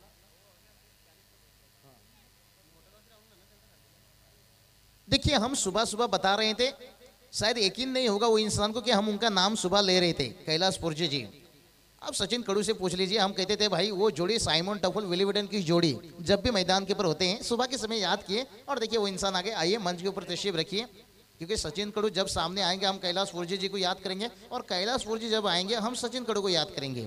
देखिए, हम सुबह सुबह बता रहे थे, शायद यकीन नहीं होगा वो इंसान को कि हम उनका नाम सुबह ले रहे थे, कैलाश पुरजे जी। अब सचिन कड़ू से पूछ लीजिए, हम कहते थे भाई वो जोड़ी साइमन टफल विलीविडन की जोड़ी जब भी मैदान के ऊपर होते हैं सुबह के समय याद किए। और देखिए वो इंसान आगे, आइए मंच के ऊपर तशरीफ रखिए। क्योंकि सचिन कड़ू जब सामने आएंगे हम कैलाश पुरजे जी को याद करेंगे, और कैलाश पुरजे जब आएंगे हम सचिन कड़ू को याद करेंगे।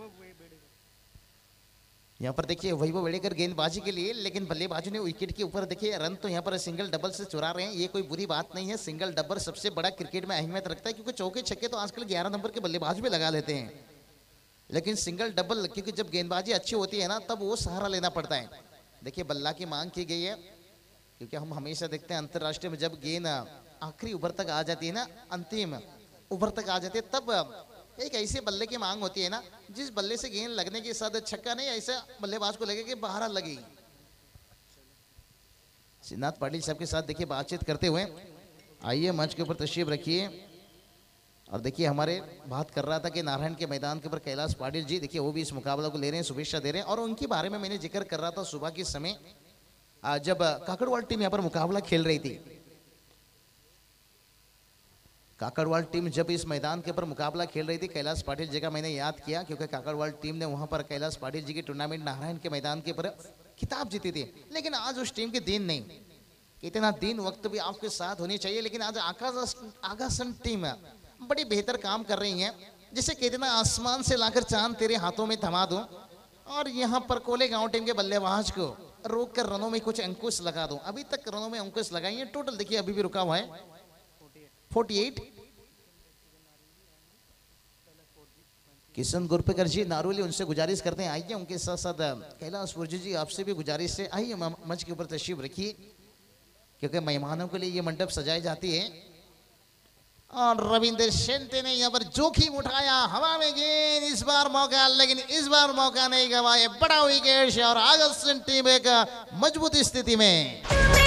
यहाँ पर देखिए वैभव वेड़ेकर गेंदबाजी के लिए, लेकिन बल्लेबाजों ने विकेट के ऊपर देखिए रन तो यहाँ पर सिंगल डबल से चुरा रहे हैं। ये कोई बुरी बात नहीं है, सिंगल डबल सबसे बड़ा क्रिकेट में अहमियत रखता है। क्योंकि चौके छक्के तो आजकल 11 नंबर के बल्लेबाज भी लगा लेते हैं, लेकिन सिंगल डबल, क्योंकि जब गेंदबाजी अच्छी होती है ना, तब वो सहारा लेना पड़ता है। देखिए बल्ला की मांग की गई है, क्योंकि हम हमेशा देखते हैं अंतर्राष्ट्रीय में जब गेंद आखिरी ओवर तक आ जाती है ना, अंतिम ओवर तक आ जाती है, तब एक ऐसे बल्ले की मांग होती है ना, जिस बल्ले से गेंद लगने के साथ छक्का नहीं, ऐसा बल्लेबाज को लगे कि बाहर लगी। सिद्धार्थ पाटिल साहब के साथ देखिए बातचीत करते हुए, आइए मंच के ऊपर तशरीफ रखिए। और देखिए हमारे बात कर रहा था कि नारायण के मैदान के ऊपर कैलाश पाटिल जी, देखिए वो भी इस मुकाबला को ले रहे हैं, शुभेच्छा दे रहे हैं। और उनके बारे में मैंने जिक्र कर रहा था सुबह के समय, जब काकड़वाल टीम यहाँ पर मुकाबला खेल रही थी। काकड़वाल टीम जब इस मैदान के ऊपर मुकाबला खेल रही थी, कैलाश पाटिल जी का मैंने याद किया, क्योंकि काकड़वाल टीम ने वहां पर कैलाश पाटिल जी की टूर्नामेंट नारायण के मैदान के ऊपर खिताब जीती थी। लेकिन आज उस टीम के दिन नहीं, इतना दिन वक्त भी आपके साथ होनी चाहिए। लेकिन आज आगासन टीम बड़ी बेहतर काम कर रही है, जिसे कहते ना, आसमान से लाकर चांद तेरे हाथों में थमा दूं, और यहाँ पर कोलेगांव टीम के बल्लेबाज को रोक कर रनों में कुछ अंकुश लगा दूं। अभी तक रनों में अंकुश लगाई है, टोटल देखिए अभी भी रुका हुआ है 48। किशन गुरपेकर जी नारोली, उनसे गुजारिश करते हैं आइए, उनके साथ साथ कैलाश पुरजे जी आपसे भी गुजारिश है, आइए मंच के ऊपर तशरीफ रखिए, क्योंकि मेहमानों के लिए ये मंडप सजाई जाती है। और रविंद्र शेंटे ने यहाँ पर जोखिम उठाया, हवा में गेंद, इस बार मौका, लेकिन इस बार मौका नहीं गवाए, बड़ा विकेट। और आगसन टीम एक मजबूत स्थिति में।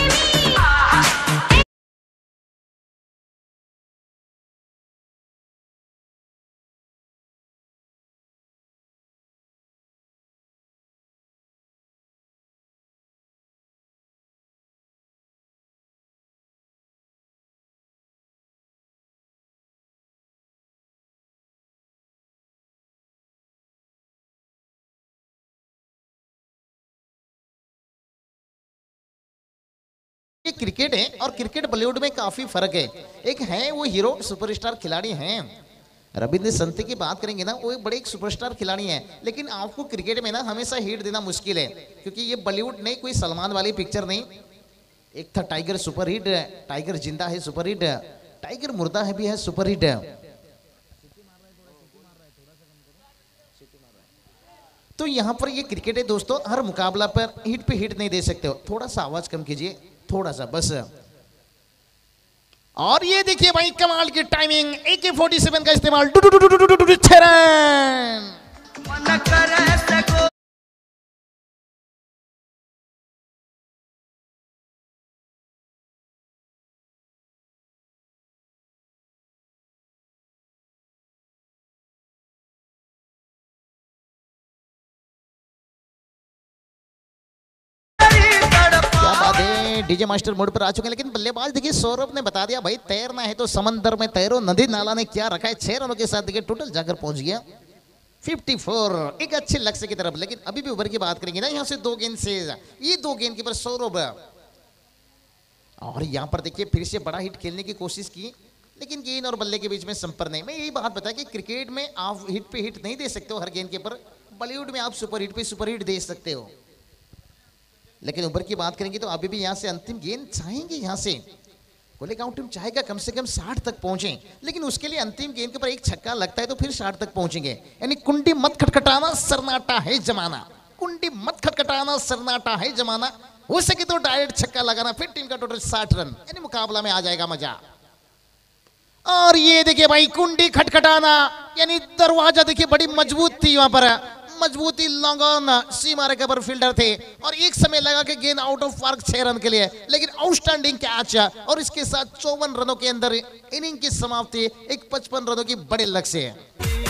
क्रिकेट है, और क्रिकेट बॉलीवुड में काफी फर्क है। एक है वो हीरो सुपरस्टार खिलाड़ी हैं, रविंद्र संते की बात करेंगे ना, वो एक बड़े एक सुपरस्टार खिलाड़ी हैं। लेकिन आपको क्रिकेट में ना हमेशा हिट देना मुश्किल है, क्योंकि ये बॉलीवुड नहीं, कोई सलमान वाली पिक्चर नहीं। एक था टाइगर सुपर हिट, टाइगर जिंदा है सुपर हिट, टाइगर मुर्दा है भी है सुपर हिट। तो यहाँ पर ये क्रिकेट है दोस्तों, हर मुकाबला पर हिट पे हिट नहीं दे सकते हो। थोड़ा सा आवाज कम कीजिए, थोड़ा सा बस। और ये देखिए भाई कमाल की टाइमिंग, AK-47 का इस्तेमाल, 6 रन। डीजे मास्टर मोड पर आ चुके हैं, लेकिन बल्लेबाज देखिए सौरभ ने बता दिया भाई तैरना है तो समंदर में तैरो, नदी नाला ने क्या रखा है। 6 रनों के साथ देखिए टोटल जाकर पहुंच गया 54, एक अच्छे लक्ष्य की तरफ। लेकिन अभी भी ओवर की बात करेंगे ना, यहाँ से 2 गेंद से ये 2 गेंद के पर सौरभ, और यहाँ पर देखिए फिर से बड़ा हिट खेलने की कोशिश की, लेकिन गेंद और बल्ले के बीच में संपर्क नहीं। मैं यही बात बताया कि क्रिकेट में आप हिट पे हिट नहीं दे सकते हो हर गेंद के पर, बॉलीवुड में आप सुपर हिट पे सुपर हिट दे सकते हो। लेकिन ओवर की बात करेंगे तो अभी भी यहाँ से अंतिम गेंद चाहेंगे, यहाँ से कोलेगांव टीम चाहेगा कम से कम 60 तक पहुंचे, लेकिन उसके लिए अंतिम गेंद के ऊपर एक छक्का लगता है तो फिर 60 तक पहुंचेंगे। यानी कुंडी मत खटखटाना, सन्नाटा है जमाना, कुंडी मत खटखटाना, सन्नाटा है जमाना। हो सके तो डायरेक्ट छक्का लगाना, फिर टीम का टोटल 60 रन, यानी मुकाबला में आ जाएगा मजा। और ये देखिए भाई कुंडी खटखटाना, यानी दरवाजा देखिए बड़ी मजबूत थी, वहां पर मजबूती, लॉन्ग ऑन सीमा रेखा पर फील्डर थे और एक समय लगा कि गेंद आउट ऑफ पार्क 6 रन के लिए, लेकिन आउटस्टैंडिंग कैच और इसके साथ 54 रनों के अंदर इनिंग की समाप्ति एक 55 रनों की बड़े लक्ष्य है।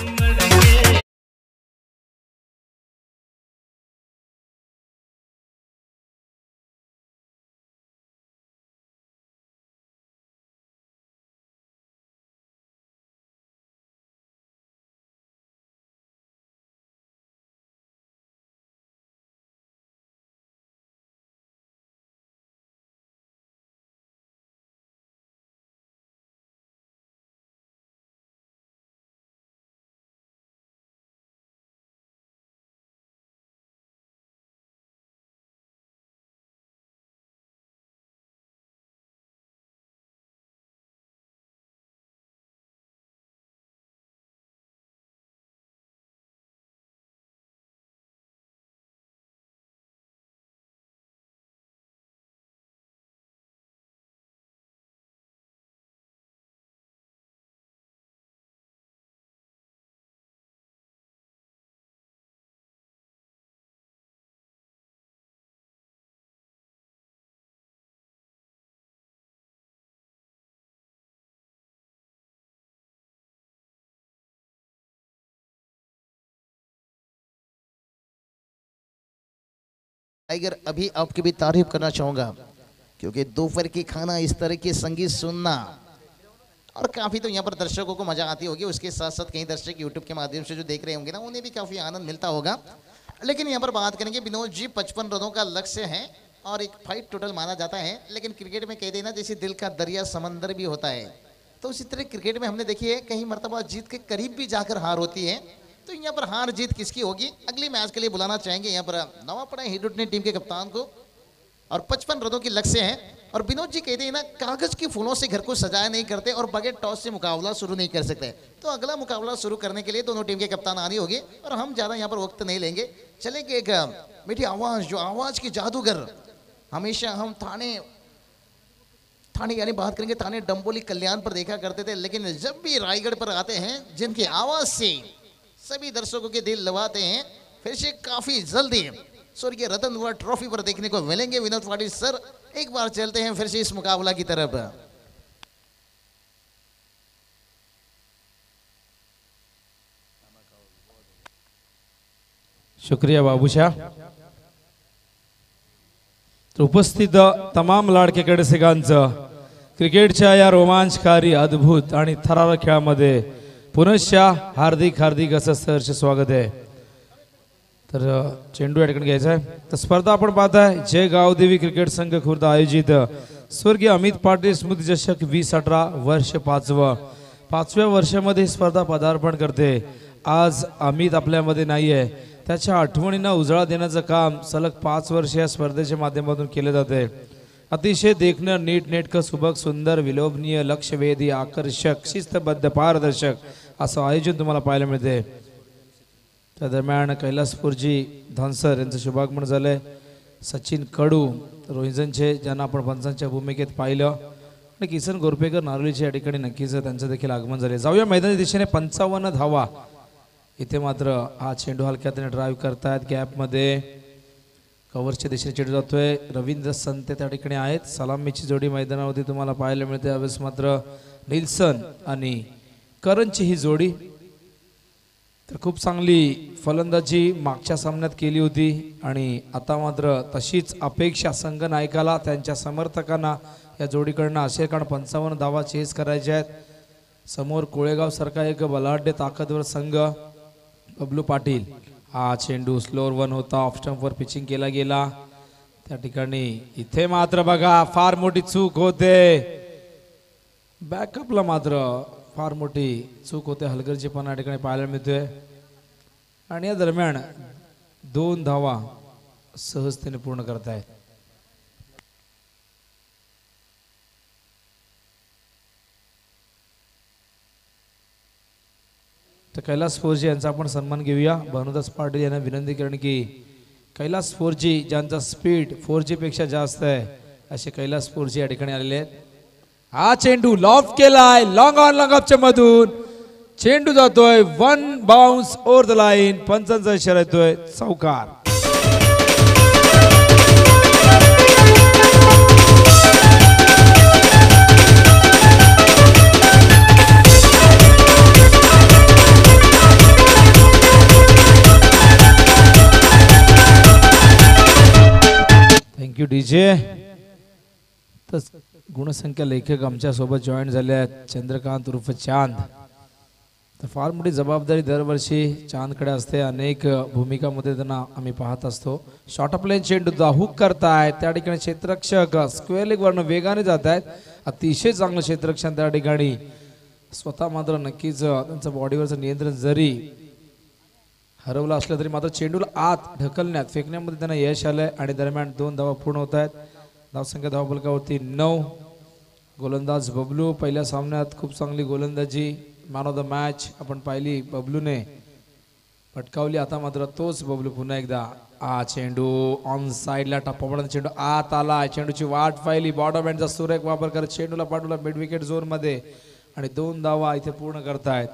टाइगर अभी आपकी भी तारीफ करना चाहूंगा, क्योंकि दोपहर की खाना इस तरह के संगीत सुनना और काफी तो यहाँ पर दर्शकों को मजा आती होगी, उसके साथ साथ कई दर्शक यूट्यूब के माध्यम से जो देख रहे होंगे ना, उन्हें भी काफी आनंद मिलता होगा। लेकिन यहाँ पर बात करेंगे विनोद जी, 55 रनों का लक्ष्य है और एक फाइट टोटल माना जाता है, लेकिन क्रिकेट में कहते हैं ना जैसे दिल का दरिया समंदर भी होता है, तो उसी तरह क्रिकेट में हमने देखी है कहीं मरतबा जीत के करीब भी जाकर हार होती है। तो यहाँ पर हार जीत किसकी होगी, अगली मैच के लिए बुलाना चाहेंगे यहाँ पर नवा पड़ा हिडुटनी टीम के कप्तान को, और 55 रनों की लक्ष्य है। और विनोद जी कहते हैं ना कागज के फूलों से घर को सजाया नहीं करते और बगैर टॉस से मुकाबला शुरू नहीं कर सकते। तो अगला मुकाबला शुरू करने के लिए दोनों टीम के कप्तान आनी होगी और हम ज्यादा यहाँ पर वक्त नहीं लेंगे। चलेंगे एक मीठी आवाज, जो आवाज की जादूगर हमेशा हम थाने यानी बात करेंगे थाने डंबोली कल्याण पर देखा करते थे, लेकिन जब भी रायगढ़ पर आते हैं जिनकी आवाज से सभी दर्शकों के दिल लवाते हैं, फिर से काफी जल्दी स्वर्गीय रतन दुआ ट्रॉफी पर देखने को मिलेंगे। विनोद पाटिल सर एक बार चलते हैं फिर से इस मुकाबला की तरफ। शुक्रिया बाबूशाह। तर उपस्थित तमाम लाडके कडसिकांचं क्रिकेटच्या या रोमांचकारी अद्भुत आणि थरारक खेळामध्ये पुनश्च हार्दिक हार्दिक असं सहर्ष स्वागत आहे। तर चेंडू या ठिकाणी घ्यायचा आहे। तर स्पर्धा आपण पाहताय जय गावदेवी क्रिकेट संघ खुर्द आयोजित स्वर्गीय अमित पाटील स्मृती चषक 2018 वर्ष 5व्या वर्षामध्ये स्पर्धा पदार्पण करते। आज अमित आपल्यामध्ये नाहीये, त्याच्या आठवणींना उजाळा देण्याचं काम सलग 5 वर्ष या स्पर्धेच्या माध्यमातून केले जाते। अतिशय देखणं नीटनेटकं सुबक सुंदर विलोभनीय लक्षवेधी आकर्षक शिस्तबद्ध पारदर्शक असं आयोजन तुम्हाला पाहायला मिळते। त्या दरम्यान कैलासपूरजी धनसर यांचं शुभागमन झालंय। सचिन कडू रोहिंजनचे ज्यांना आपण पंचांच्या भूमिकेत पाहिलं आणि किसन गोरपेकर नारोलीच्या या ठिकाणी नक्कीच त्यांचं देखील आगमन झाले। जाऊया मैदानी दिशेने 55 धावा। इथे मात्र हा चेंडू हलक्याने ड्राईव्ह करतायत, गॅपमध्ये कव्हरच्या दिशेने चेंडू जातोय। रवींद्र संते त्या ठिकाणी आहेत। सलामीची जोडी मैदानावरती तुम्हाला पाहायला मिळते। यावेळेस मात्र निल्सन आणि करणची ही जोडी तर खूप चांगली फलंदाजी मागच्या सामन्यात केली होती आणि आता मात्र तशीच अपेक्षा संघ नायकाला त्यांच्या समर्थकांना या जोडीकडनं असेल, कारण 55 धावा चेस करायच्या आहेत. समोर कोळेगाव सारखा एक बलाढ्य ताकदवर संघ. बबलू पाटील, हा चेंडू स्लोअर वन होता, ऑफ स्टंपवर पिचिंग केला गेला. त्या ठिकाणी इथे मात्र बघा फार मोठी चूक होते, बॅकअपला मात्र फार मोठी चूक होते, हलगर्जीपणा या ठिकाणी पाहायला मिळतोय. आणि या दरम्यान 2 धावा सहजतेने पूर्ण करतायत. तर कैलास 4G यांचा आपण सन्मान घेऊया. भानुदास पाटील यांना विनंती करेन की कैलास 4G ज्यांचा स्पीड 4G पेक्षा जास्त आहे असे कैलास 4G या ठिकाणी आलेले आहेत. हा चेंडू लॉफ्ट केलाय, लॉंग ऑन लॉंग ऑफच्या मधून चेंडू जातोय 1 बाउन्स ओव्हर द लाईन. पंचांचा इशारा येतोय चौकार. Thank you DJ. तर गुणसंख्या लेखक आमच्या सोबत जॉईन झाले आहेत, चंद्रकांत उर्फ चांद. तर फार मोठी जबाबदारी दरवर्षी चांदकडे असते, अनेक भूमिकामध्ये त्यांना आम्ही पाहत असतो. शॉर्ट ऑफ लाईन चेंडू हुक करतायत, त्या ठिकाणी क्षेत्ररक्षक स्क्वेअर लेग वरनं वेगाने जात आहेत. अतिशय चांगलं क्षेत्ररक्षण त्या ठिकाणी. स्वतः मात्र नक्कीच त्यांचं बॉडीवरचं नियंत्रण जरी हरवलं असलं तरी मात्र चेंडूला आत ढकलण्यात फेकण्यामध्ये त्यांना यश आलंय. आणि दरम्यान 2 धावा पूर्ण होत आहेत. धावसंख्या धावफलकावरती 9. गोलंदाज बबलू, पहिल्या सामन्यात खूप चांगली गोलंदाजी, मॅन ऑफ द मॅच आपण पाहिली, बबलूने पटकावली. आता मात्र तोच बबलू पुन्हा एकदा हा चेंडू ऑन साईडला टप्पा चेंडू आत आला. चेंडूची वाट पाहिली, बॉटम एंडचा सुरेख वापर करत चेंडूला पाठवला मिड विकेट झोन मध्ये आणि 2 धावा इथे पूर्ण करतायत.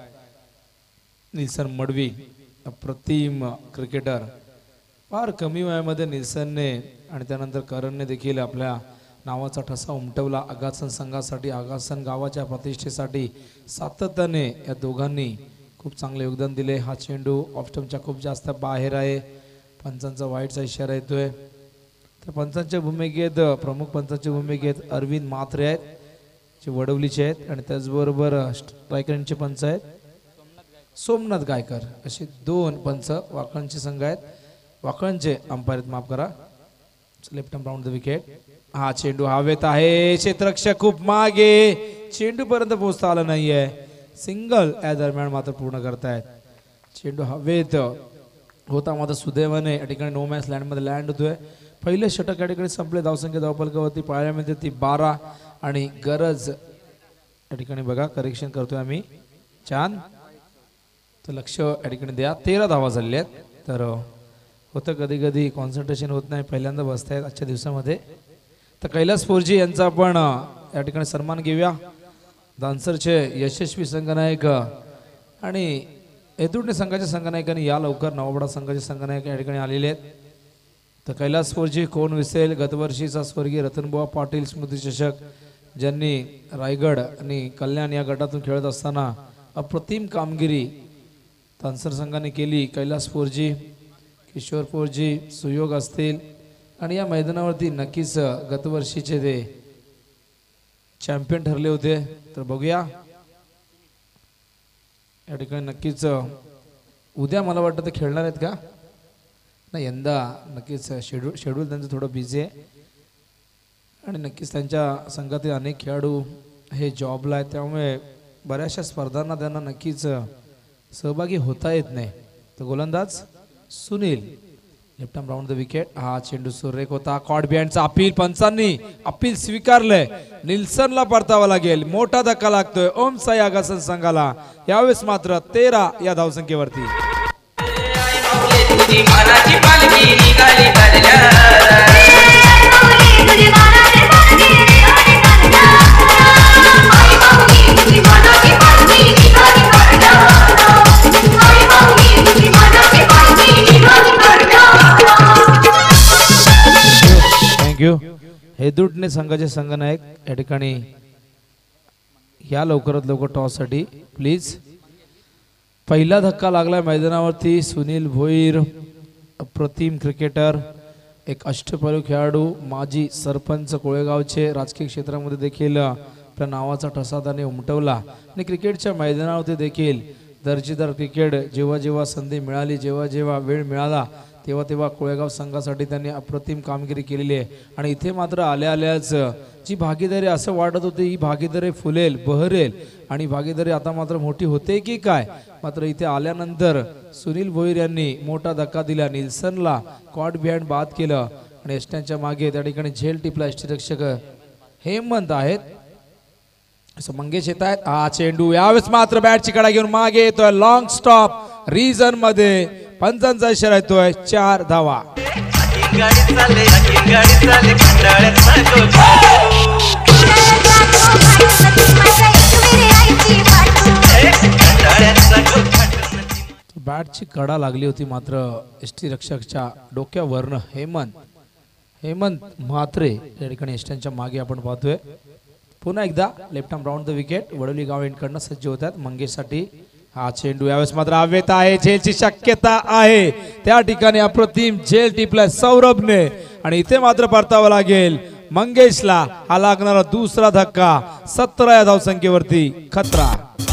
निल्सन मडवी अप्रतिम क्रिकेटर, फार कमी वयामध्ये निल्सनने आणि त्यानंतर करणने देखील आपल्या नावाचा ठसा उमटवला. आगासन संघासाठी, आगासन गावाच्या प्रतिष्ठेसाठी सातत्याने या दोघांनी खूप चांगले योगदान दिले. हा चेंडू ऑफ स्टंपच्या खूप जास्त बाहेर आहे. पंचांचा वाईटचा इशारा येतोय. तर पंचांच्या भूमिकेत, प्रमुख पंचांच्या भूमिकेत अरविंद म्हात्रे आहेत जे वडवलीचे आहेत आणि त्याचबरोबर स्ट्रायकरचे पंच आहेत सोमनाथ गायकर. असे 2 पंच वाकणचे संघ आहेत, वाकणचे अंपायर माफ करा. Left arm round the wicket. हा चेंडू हवेत आहे, क्षेत्ररक्षक खूप मागे, चेंडू पर्यंत पोहोचता आला नाहीये. सिंगल या दरम्यान मात्र पूर्ण करतायत. चेंडू हवेत होता मात्र सुदैवाने या ठिकाणी नो मॅच लँड मध्ये लँड होतोय. पहिले षटक या ठिकाणी संपले. धावसंख्या धावफलकावरती पाहायला मिळते ती 12 आणि गरज या ठिकाणी बघा करेक्शन करतोय आम्ही चांद. तर लक्ष या ठिकाणी द्या, 13 धावा झालेल्या आहेत. तर होतं कधी कधी कॉन्सन्ट्रेशन होत नाही, पहिल्यांदा बसतायत आजच्या दिवसामध्ये. तर कैलास 4G यांचा आपण या ठिकाणी सन्मान घेऊया. दानसरचे यशस्वी संघनायक आणि एदुर्णे संघाचे संघनायकांनी या लवकर नवाबडा संघाचे संघनायक या ठिकाणी आलेले आहेत. तर कैलास 4G कोण विसेल, गतवर्षीचा स्वर्गीय रतनबुवा पाटील स्मृती चषक ज्यांनी रायगड आणि कल्याण या गटातून खेळत असताना अप्रतिम कामगिरी दानसर संघाने केली. कैलास 4G, किशोर 4G, सुयोग असतील आणि या मैदानावरती नक्कीच गतवर्षीचे ते चॅम्पियन ठरले होते. तर बघूया या ठिकाणी नक्कीच उद्या मला वाटतं ते खेळणार आहेत का नाही. यंदा नक्कीच शेड्यूल त्यांचं थोडं बिझी आहे आणि नक्कीच त्यांच्या संघातील अनेक खेळाडू हे जॉबला आहेत, त्यामुळे बऱ्याचशा स्पर्धांना त्यांना नक्कीच सहभागी होता येत नाही. तर गोलंदाज Sunil, left arm round the wicket. हा चेंडू सुरेख होता, कॉट बिहाइंडचा अपील, पंचांनी अपील स्वीकारलंय. निल्सनला परतावा लागेल, मोठा धक्का लागतोय ओम साई आगासन संघाला. यावेळेस मात्र 13 या धावसंख्येवरती. थँक्यू. हेदुटने संघाचे संघनायक या ठिकाणी या लवकरात लवकर टॉस साठी प्लीज. पहिला धक्का लागलाय मैदानावरती. सुनील भोईर अप्रतिम क्रिकेटर, एक अष्टपैलू खेळाडू, माजी सरपंच कोळेगावचे, राजकीय क्षेत्रामध्ये देखील आपल्या नावाचा ठसा त्याने उमटवला आणि क्रिकेटच्या मैदानावरती देखील दर्जेदार क्रिकेट जेव्हा जेव्हा संधी मिळाली, जेव्हा जेव्हा वेळ मिळाला तेव्हा तेव्हा कोळेगाव संघासाठी त्यांनी अप्रतिम कामगिरी केलेली आहे. आणि इथे मात्र आल्या आल्याच जी भागीदारी असं वाटत होती ही भागीदारी फुलेल बहरेल आणि भागीदारी आता मात्र मोठी होते की काय, मात्र इथे आल्यानंतर सुनील भोईर यांनी मोठा धक्का दिला. निल्सनला कॉट बिहाइंड बाद केलं आणि एसट्यांच्या मागे त्या ठिकाणी झेल टिपला यष्टीरक्षक हेमंत आहेत. असं मंगेश येत आहेत. हा चेंडू यावेळेस मात्र बॅटची कडा घेऊन मागे येतोय. लॉंग स्टॉप रिझन मध्ये पंचांचा इशारा येतोय. 4 धावा. बॅटची कडा लागली होती मात्र एसटी रक्षकच्या डोक्यावरनं हेमंत म्हात्रे या ठिकाणी एसट्यांच्या मागे आपण पाहतोय. पुन्हा एकदा left arm round the wicket. Vadavali गाव एंडकडनं सज्ज होतात मंगेशसाठी. हा चेंडू यावेळेस मात्र हवेत आहे. झेलची शक्यता आहे त्या ठिकाणी. अप्रतिम झेल टिपलाय सौरभने आणि इथे मात्र परतावं लागेल मंगेशला. हा लागणारा दुसरा धक्का. 17 या धावसंख्येवरती खतरा.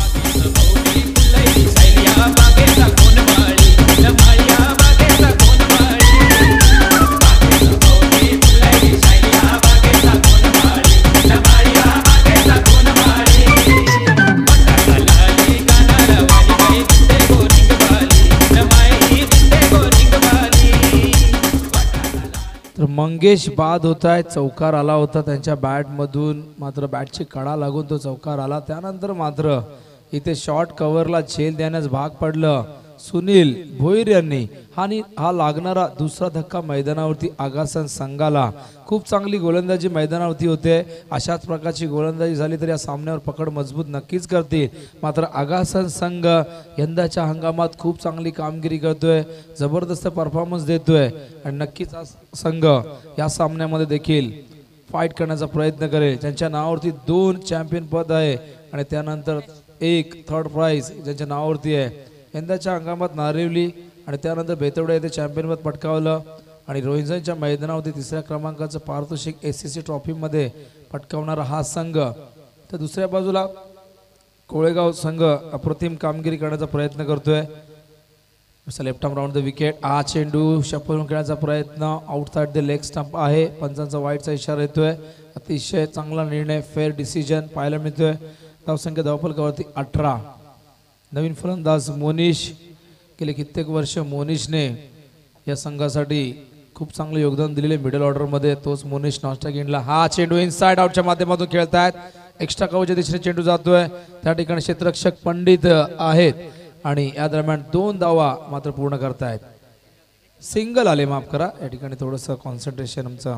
मंगेश बाद होत आहे. चौकार आला होता त्यांच्या बॅट मधून, मात्र बॅटची कडा लागून तो चौकार आला. त्यानंतर मात्र इथे शॉर्ट कव्हरला झेल देण्यास भाग पडलं सुनील भोईर यांनी. हा लागणारा दुसरा धक्का मैदानावरती आगासन संघाला. खूप चांगली गोलंदाजी मैदानावरती होते. अशाच प्रकारची गोलंदाजी झाली तर या सामन्यावर पकड मजबूत नक्कीच करतील. मात्र आगासन संघ यंदाच्या हंगामात खूप चांगली कामगिरी करतोय, जबरदस्त परफॉर्मन्स देतोय आणि नक्कीच हा संघ या सामन्यामध्ये देखील फाईट करण्याचा प्रयत्न करेल. त्यांच्या नावावरती 2 चॅम्पियन पद आहे आणि त्यानंतर 1 थर्ड प्राइज ज्यांच्या नावावरती आहे. यंदाच्या हंगामात नारिवली आणि त्यानंतर बेतवडा येथे चॅम्पियनपद पटकावलं आणि रोहिंजनच्या मैदानावरती 3ऱ्या क्रमांकाचं पारितोषिक एससीसी ट्रॉफीमध्ये पटकावणारा हा संघ. तर दुसऱ्या बाजूला कोळेगाव संघ अप्रतिम कामगिरी करण्याचा प्रयत्न करतोय. Left arm round the wicket. हा चेंडू शपलून खेळण्याचा प्रयत्न. आउटसाइड द लेग स्टंप आहे. पंचांचा वाईटचा इशारा येतोय. अतिशय चांगला निर्णय, फेअर डिसिजन पाहायला मिळतोय. धावसंख्या धावफलकावरती 18. नवीन फलंदाज मोनिश. गेले कित्येक वर्ष मोनिशने या संघासाठी खूप चांगलं योगदान दिलेले मिडल ऑर्डरमध्ये. तोच मोनिश नॉस्टॅक इंडला. हा चेंडू इनसाइड आउटच्या माध्यमातून खेळतायत. एक्स्ट्रा कव्हरच्या दिशेने चेंडू जातोय. त्या ठिकाणी क्षेत्ररक्षक पंडित आहेत आणि या दरम्यान 2 धावा मात्र पूर्ण करतायत. सिंगल आले, माफ करा, या ठिकाणी थोडंसं कॉन्सन्ट्रेशन आमचं.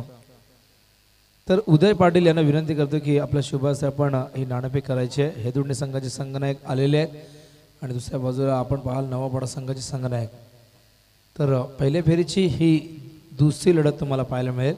तर उदय पाटील यांना विनंती करतो की आपल्या शुभास आपण ही नाणेफेक करायची आहे. हेदुंडे संघाचे संघनायक आलेले आहेत आणि दुसऱ्या बाजूला आपण पाहाल नवापाडा संघाचे संघनायक. तर पहिल्या फेरीची ही दुसरी लढत तुम्हाला पाहायला मिळेल,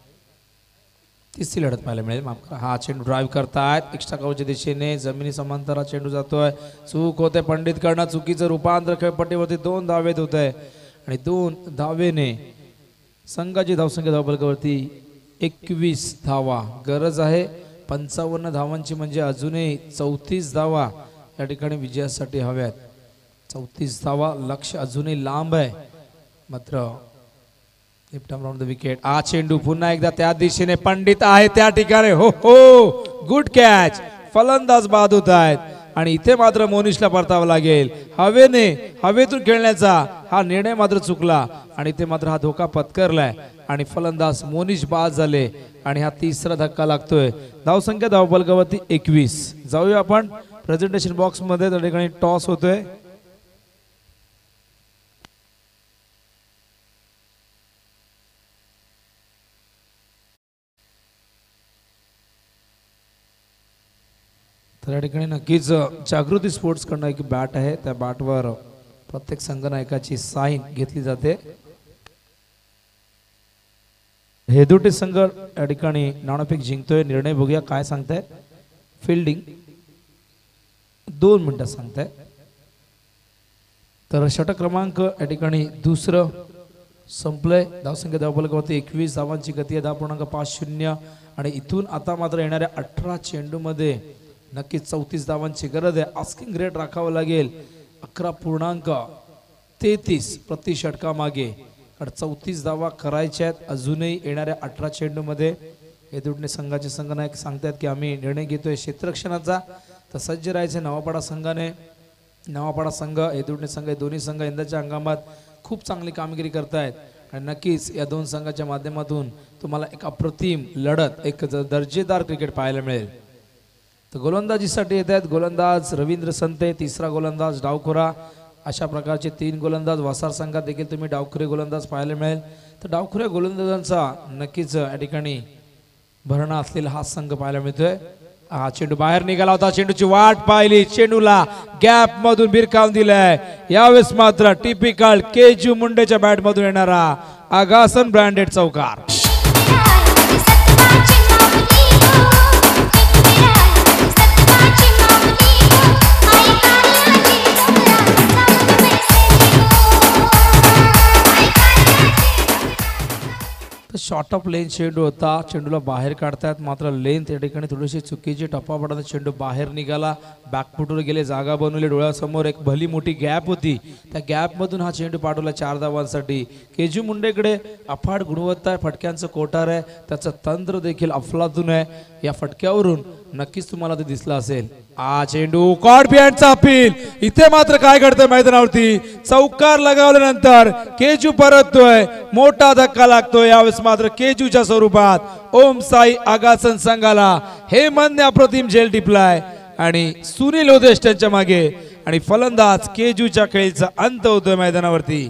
तिसरी लढत पाहायला मिळेल, माफ करा. हा चेंडू ड्राईव्ह करतायत एक्स्ट्रा कव्हरच्या दिशेने. जमिनी समांतर हा चेंडू जातोय. चूक होते पंडितकडनं. चुकीचं रूपांतर खेळपट्टीवरती 2 धावेत होत आहे आणि 2 धावेने संघाची धावसंख्या धावफलकावरती 21 धावा. गरज आहे 55 धावांची, म्हणजे अजूनही 34 धावा या ठिकाणी विजयासाठी हव्यात. 34 धावा. लक्ष अजूनही लांब आहे. मात्र left arm round the wicket. हा चेंडू पुन्हा एकदा त्या दिशेने. पंडित आहे त्या ठिकाणी. हो हो, गुड कॅच. फलंदाज बाद होत आहेत आणि इथे मात्र मोनिशला परतावं लागेल. हवेतून खेळण्याचा हा निर्णय मात्र चुकला आणि इथे मात्र हा धोका पत्करलाय आणि फलंदाज मोनिश बाद झाले आणि हा 3रा धक्का लागतोय. धावसंख्या धावफलकावरती 21. जाऊया आपण प्रेझेंटेशन बॉक्स मध्ये. त्या ठिकाणी टॉस होतोय. तर या ठिकाणी नक्कीच जागृती स्पोर्ट्स कडनं एक बॅट आहे. त्या बॅटवर प्रत्येक संघनायकाची साईन घेतली जाते. हेदुटे संघ या ठिकाणी नाणेफेक जिंकतोय. निर्णय बघूया काय सांगताय. फिल्डिंग 2 मिनिटं सांगताय. तर षटक क्रमांक या ठिकाणी दुसरं संपलंय. धावसंख्या धावफलकावरती 21 धावांची गती आहे 10.50 आणि इथून आता मात्र येणाऱ्या 18 चेंडूमध्ये नक्कीच 34 धावांची गरज आहे. आस्किंग रेट राखावं लागेल 11.33 प्रति षटकामागे. 34 धावा करायच्या आहेत अजूनही येणाऱ्या 18 चेंडूमध्ये. येदुडणे संघाचे संघनायक सांगतात की आम्ही निर्णय घेतोय क्षेत्ररक्षणाचा. तर सज्ज राहायचे नवापाडा संघाने. नवापाडा संघ येदुडणे संघ हे दोन्ही संघ यंदाच्या हंगामात खूप चांगली कामगिरी करतायत आणि नक्कीच या दोन संघाच्या माध्यमातून तुम्हाला एक अप्रतिम लढत एक दर्जेदार क्रिकेट पाहायला मिळेल. तर गोलंदाजीसाठी येत आहेत गोलंदाज रवींद्र संते, तिसरा गोलंदाज डावखुरा. अशा प्रकारचे 3 गोलंदाज वसार संघात देखील तुम्ही डावखुरे गोलंदाज पाहायला मिळेल. तर डावखुऱ्या गोलंदाजांचा नक्कीच या ठिकाणी भरणा असलेला हा संघ पाहायला मिळतोय. हा चेंडू बाहेर निघाला होता, चेंडूची वाट पाहिली, चेंडूला गॅप मधून भिरकावून दिलाय. यावेळेस मात्र टिपिकल केजू मुंडेच्या बॅट मधून येणारा आगासन ब्रँडेड चौकार. शॉर्ट ऑफ लेन चेंडू होता, चेंडूला बाहेर काढतायत मात्र लेन त्या ठिकाणी थोडीशी चुकीची टप्पा पडता चेंडू बाहेर निघाला. बॅकफुटवर गेले, जागा बनवली, डोळ्यासमोर एक भली मोठी गॅप होती, त्या गॅप मधून हा चेंडू पाठवला 4 धावांसाठी. केजू मुंडेकडे अफाट गुणवत्ता आहे, फटक्यांचं कोठार आहे, त्याचं तंत्र देखील अफलातून आहे. या फटक्यावरून नक्कीच तुम्हाला ते दिसलं असेल. हा चेंडू कॉर्ड बिहाइंडचा अपील. इथे मात्र काय घडतंय मैदानावरती, चौकार लगावल्यानंतर केजू परततोय, मोठा धक्का लागतोय. यावेळेस मात्र केजूच्या स्वरूपात ओम साई आगासन संघाला हे मान्य अप्रतिम झेल टिपलाय आणि सुनील उदेश त्यांच्या मागे आणि फलंदाज केजूच्या खेळीचा अंत होतोय मैदानावरती.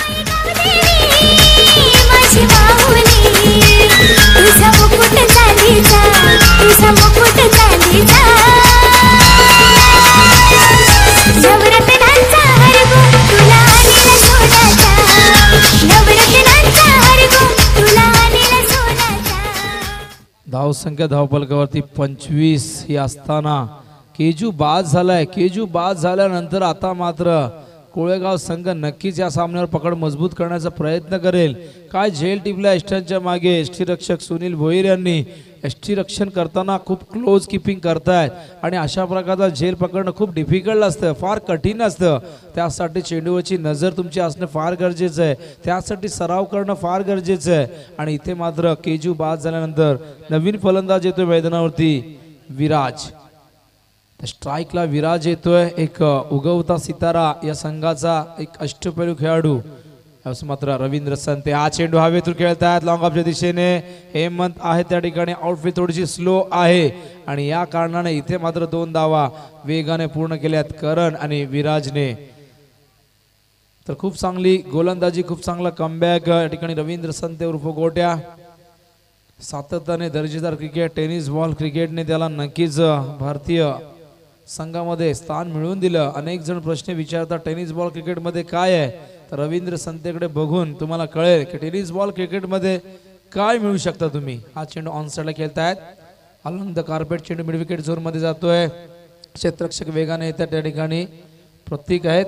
धावसंख्या धावफलकावरती 25 ही असताना केजू बाद झालाय. केजू बाद झाल्यानंतर आता मात्र कोळेगाव संघ नक्कीच या सामन्यावर पकड मजबूत करण्याचा प्रयत्न करेल. काय झेल टिपल्या एष्टांच्या मागे. एष्टी रक्षक सुनील भोईर यांनी एष्टी रक्षण करताना खूप क्लोज किपिंग करतायत आणि अशा प्रकारचा झेल पकडणं खूप डिफिकल्ट असतं, फार कठीण असतं. त्यासाठी चेंडूवरची नजर तुमची असणं फार गरजेचं आहे, त्यासाठी सराव करणं फार गरजेचं आहे. आणि इथे मात्र केजू बाद झाल्यानंतर नवीन फलंदाज येतोय मैदानावरती, विराज. स्ट्राईकला विराज येतोय, एक उगवता सितारा या संघाचा एक अष्टपैलू खेळाडू. मात्र रवींद्र संते. हा चेंडू हवेतून खेळतायत लॉंग ऑफच्या दिशेने. हेमंत आहे त्या ठिकाणी, आउटफिट थोडीशी स्लो आहे आणि या कारणाने इथे मात्र 2 धावा वेगाने पूर्ण केल्यात करण आणि विराजने. तर खूप चांगली गोलंदाजी, खूप चांगला कमबॅक या ठिकाणी रवींद्र संते उर्फ गोट्या. सातत्याने दर्जेदार क्रिकेट, टेनिस बॉल क्रिकेटने त्याला नक्कीच भारतीय संघामध्ये स्थान मिळवून दिलं. अनेक जण प्रश्न विचारतात टेनिस बॉल क्रिकेटमध्ये काय आहे, तर रवींद्र संतेकडे बघून तुम्हाला कळेल की टेनिस बॉल क्रिकेटमध्ये काय मिळू शकता तुम्ही. हा चेंडू ऑन साइडला खेळतायत, अलॉंग द कार्पेट चेंडू मिड विकेट झोन मध्ये जातोय. क्षेत्ररक्षक वेगाने येतात त्या ठिकाणी प्रतीक आहेत,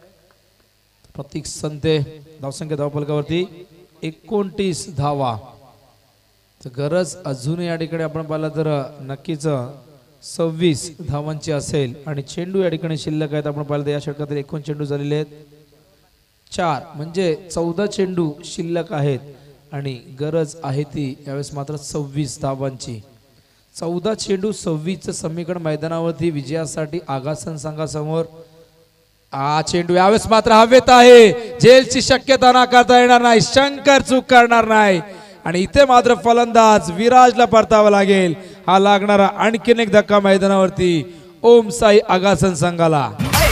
प्रतीक संते. धावसंख्या धावफलकावरती 29 धावा. तर गरज अजून या ठिकाणी आपण पाहिलं तर नक्कीच 26 धावांची असेल आणि चेंडू या ठिकाणी शिल्लक आहेत. आपण पाहिलं तर या षटकातील एकूण चेंडू झालेले आहेत 4, म्हणजे 14 चेंडू शिल्लक आहेत आणि गरज आहे ती यावेळेस मात्र 26 धावांची. 14 चेंडू 26चं समीकरण मैदानावरती विजयासाठी आगासन संघासमोर. हा चेंडू यावेळेस मात्र हवेत आहे, झेलची शक्यता नाकारता येणार नाही, शंकर चूक करणार नाही आणि इथे मात्र फलंदाज विराजला परतावा लागेल. हा लागणारा आणखीन एक धक्का मैदानावरती ओम साई आगासन संघाला.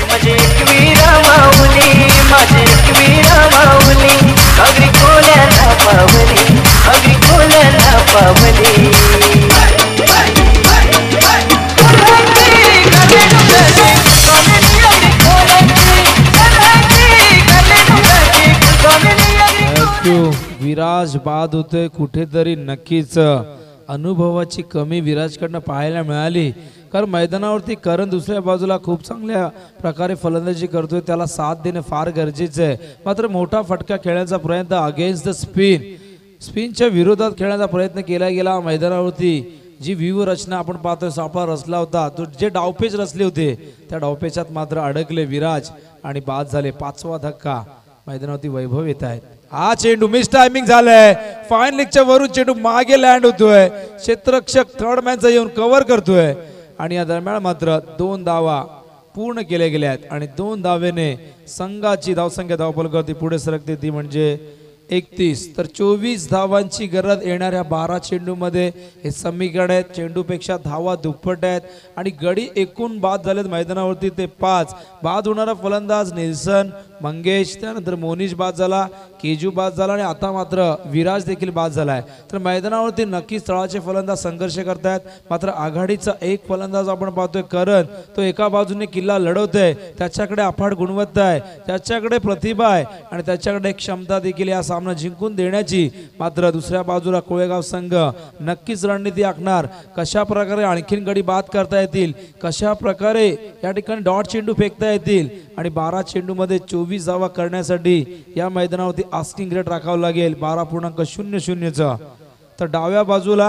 विराज बाद होतोय कुठेतरी, नक्कीच अनुभवाची कमी विराजकडनं पाहायला मिळाली. कारण मैदानावरती करण दुसऱ्या बाजूला खूप चांगल्या प्रकारे फलंदाजी करतोय, त्याला साथ देणे फार गरजेचं आहे. मात्र मोठा फटका खेळण्याचा प्रयत्न अगेन्स्ट द स्पिनच्या विरोधात खेळण्याचा प्रयत्न केला गेला. मैदानावरती जी व्यूह रचना आपण पाहतोय, सापळा रचला होता, तो जे डावपेच रचले होते त्या डावपेचात मात्र अडकले विराज आणि बाद झाले. 5वा धक्का. मैदानावरती वैभव येत आहेत. हा चेंडू मिस टायमिंग झालाय. फाईन लेगच्या वरून चेंडू मागे लँड होतोय. क्षेत्ररक्षक थर्ड मॅनचा येऊन कव्हर करतोय आणि या दरम्यान मात्र 2 धावा पूर्ण केले गेले आहेत आणि 2 धावेने संघाची धावसंख्या धावफलकावरती पुढे सरकते, ती म्हणजे 31. तर 24 धावांची गरज येणाऱ्या 12 चेंडूमध्ये हे समीकरण आहेत. चेंडूपेक्षा धावा दुप्पट आहेत आणि गडी एकूण बाद झालेत मैदानावरती ते 5. बाद होणारा फलंदाज निल्सन, मंगेश, त्यानंतर मोनिश बाद झाला, केजू बाद झाला आणि आता मात्र विराज देखील बाद झालाय. तर मैदानावरती नक्कीच तळाचे फलंदाज संघर्ष करतायत. मात्र आघाडीचा एक फलंदाज आपण पाहतोय करण, तो एका बाजूने किल्ला लढवतोय, त्याच्याकडे अफाट गुणवत्ता आहे, त्याच्याकडे प्रतिभा आहे आणि त्याच्याकडे क्षमता देखील या सामना जिंकून देण्याची. मात्र दुसऱ्या बाजूला कोळेगाव संघ नक्कीच रणनीती आखणार, कशा प्रकारे आणखीन गडी बाद करता येतील, कशा प्रकारे या ठिकाणी डॉट चेंडू फेकता येतील आणि 12 चेंडूमध्ये 24 धावा करण्यासाठी या मैदानावरती आस्किंग रेट राखावं लागेल 12.00चा. तर डाव्या बाजूला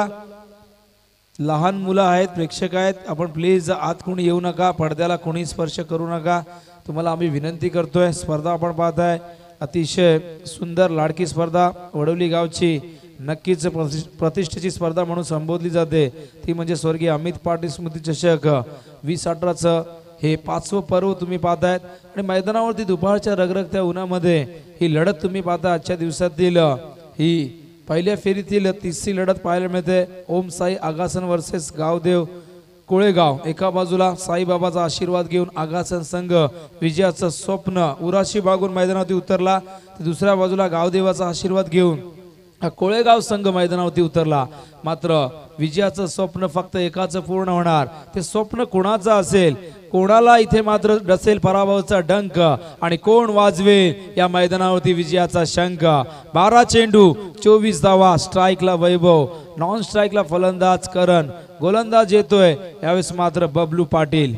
लहान मुलं आहेत, प्रेक्षक आहेत, आपण प्लीज आत कोणी येऊ नका, पडद्याला कोणी स्पर्श करू नका, तुम्हाला आम्ही विनंती करतोय. स्पर्धा आपण पाहताय, अतिशय सुंदर लाडकी स्पर्धा, वडवली गावची नक्कीच प्रतिष्ठेची स्पर्धा म्हणून संबोधली जाते, ती म्हणजे स्वर्गीय अमित पाटील स्मृती चषक 2018चं हे 5वं पर्व तुम्ही पाहतायत. आणि मैदानावरती दुपारच्या रगरगत्या उन्हामध्ये ही लढत तुम्ही पाहता. आजच्या दिवसातील ही पहिल्या फेरीतील 3री लढत पाहायला मिळते. ओम साई आगासन वर्सेस गावदेव कोळेगाव. एका बाजूला साईबाबाचा आशीर्वाद घेऊन आगासन संघ विजयाचं स्वप्न उराशी बागून मैदानावरती उतरला, तर दुसऱ्या बाजूला गावदेवाचा आशीर्वाद घेऊन कोळेगाव संघ मैदानावरती उतरला. मात्र विजयाचं स्वप्न फक्त एकाचं पूर्ण होणार, ते स्वप्न कोणाचं असेल, कोणाला इथे मात्र डसेल पराभवाचा डंक आणि कोण वाजवेल या मैदानावरती विजयाचा शंख. 12 चेंडू 24 धावा. स्ट्राईकला वैभव, नॉन स्ट्राईकला फलंदाज करण, गोलंदाज येतोय यावेळेस मात्र बबलू पाटील.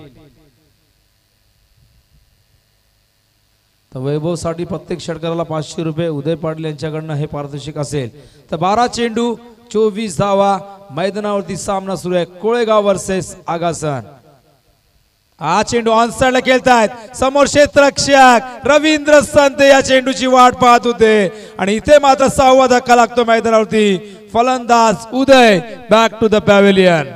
तर वैभवसाठी प्रत्येक षटकाराला 500 रुपये उदय पाटील यांच्याकडनं हे पारितोषिक असेल. तर 12 चेंडू 24 धावा. मैदानावरती सामना सुरू आहे, कोळेगाव वर्सेस आगासन. हा चेंडू ऑन साइडला खेळतायत, समोर क्षेत्ररक्षक रवींद्र संत या चेंडूची वाट पाहत होते आणि इथे मात्र 6वा धक्का लागतो मैदानावरती. फलंदाज Uday back to the pavilion.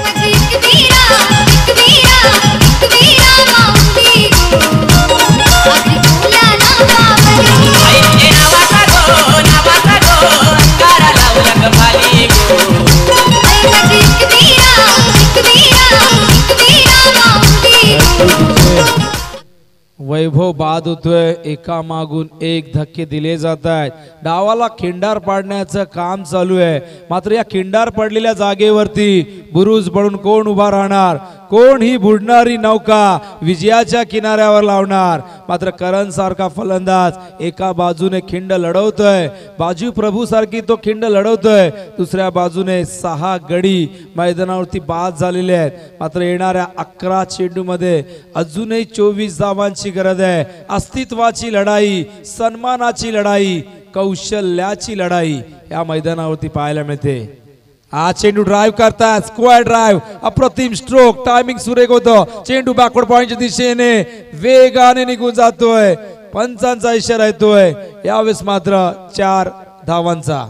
Vaibhav बाद होतोय, एका मागून एक धक्के दिले जात आहेत. डावाला खिंडार पाडण्याचं काम चालू आहे. मात्र या खिंडार पडलेल्या जागेवरती बुरुज बनून कोण उभा राहणार, कोण ही बुडणारी नौका विजयाच्या किनाऱ्यावर लावणार. मात्र करण सारखा फलंदाज एका बाजूने खिंड लढवतोय, बाजू प्रभू सारखी तो खिंड लढवतोय, दुसऱ्या बाजूने 6 गडी मैदानावरती बाद झालेले आहेत. मात्र येणाऱ्या 11 चेंडूमध्ये अजूनही 24 धावांची गरज आहे. अस्तित्वाची लढाई, सन्मानाची लढाई, कौशल्याची लढाई या मैदानावरती पाहायला मिळते. हा चेंडू ड्राइव्ह करतात, स्क्वेअर ड्राइव्ह, अप्रतिम स्ट्रोक, टायमिंग सुरेख होतं. चेंडू बॅकवर्ड पॉइंटच्या दिशेने वेगाने निघून जातोय, पंचांचा इशारा येतोय. यावेळेस मात्र 4 धावांचा.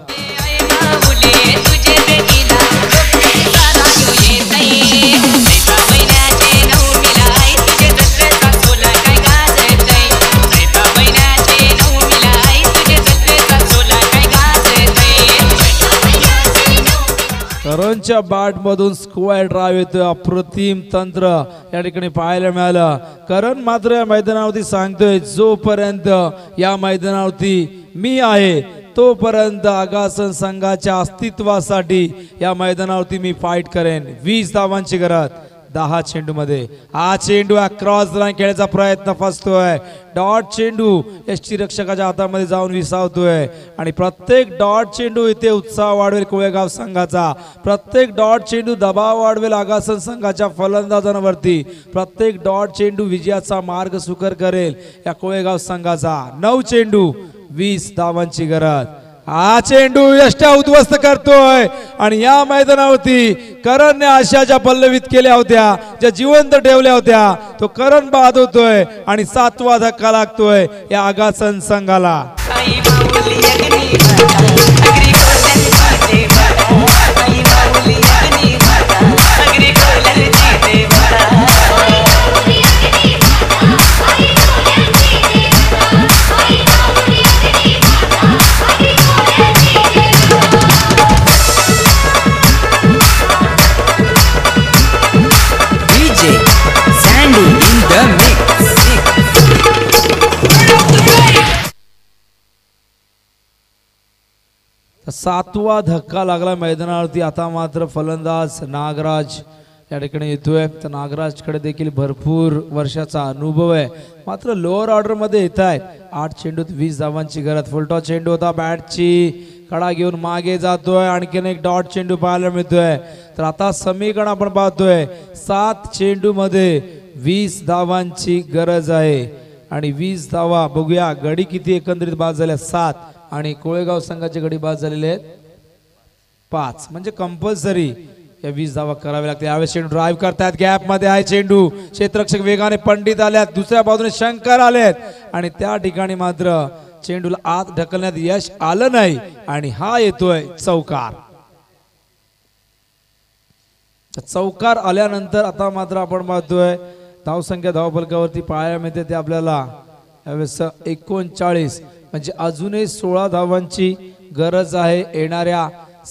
करणच्या बॅट मधून स्क्वेअर ड्राइव्ह येतोय, अप्रतिम तंत्र या ठिकाणी पाहायला मिळालं. करण मात्र या मैदानावरती सांगतोय, जोपर्यंत या मैदानावरती मी आहे तोपर्यंत आगासन संघाच्या अस्तित्वासाठी या मैदानावरती मी फाईट करेन. 20 धावांची गरज. 10 चेंडूमध्ये हा चेंडू क्रॉस लाईन खेळायचा प्रयत्न फसतोय डॉट चेंडू यष्टी रक्षकाच्या हातामध्ये जाऊन विसावतोय आणि प्रत्येक डॉट चेंडू इथे उत्साह वाढवेल कोळेगाव संघाचा प्रत्येक डॉट चेंडू दबाव वाढवेल आगासन संघाच्या फलंदाजांवरती प्रत्येक डॉट चेंडू विजयाचा मार्ग सुकर करेल या कोळेगाव संघाचा 9 चेंडू 20 धावांची गरज हा चेंडू यष्ट्या उद्ध्वस्त करतोय आणि या मैदानावरती करणने आशा ज्या पल्लवित केल्या होत्या ज्या जिवंत ठेवल्या होत्या तो करण बाद होतोय आणि 7वा धक्का लागतोय या आगासन संघाला सातवा धक्का लागला मैदानावरती आता मात्र फलंदाज नागराज या ठिकाणी येतोय तर नागराजकडे देखील भरपूर वर्षाचा अनुभव आहे मात्र लोअर ऑर्डर मध्ये येत आहेत 8 चेंडूत 20 धावांची गरज फुलटॉस चेंडू होता बॅटची कडा घेऊन मागे जातोय आणखीन एक डॉट चेंडू पाहायला मिळतोय तर आता समीकरण आपण पाहतोय 7 चेंडू मध्ये 20 धावांची गरज आहे आणि 20 धावा बघूया गडी किती एकंदरीत बाद झाल्या 7 आणि कोळेगाव संघाचे गडी बाद झालेले आहेत 5 म्हणजे कंपल्सरी या 20 धावा करावे लागते यावेळेस चेंडू ड्राईव्ह करतात गॅप मध्ये आहे चेंडू क्षेत्ररक्षक वेगाने पंडित आल्यात दुसऱ्या बाजूने शंकर आलेत आणि त्या ठिकाणी मात्र चेंडूला आत ढकलण्यात यश आलं नाही आणि हा येतोय चौकार चौकार आल्यानंतर आता मात्र आपण पाहतोय धावसंख्या धावफलकावरती पाहायला मिळते ते आपल्याला यावेळेस 39 म्हणजे अजूनही 16 धावांची गरज आहे येणाऱ्या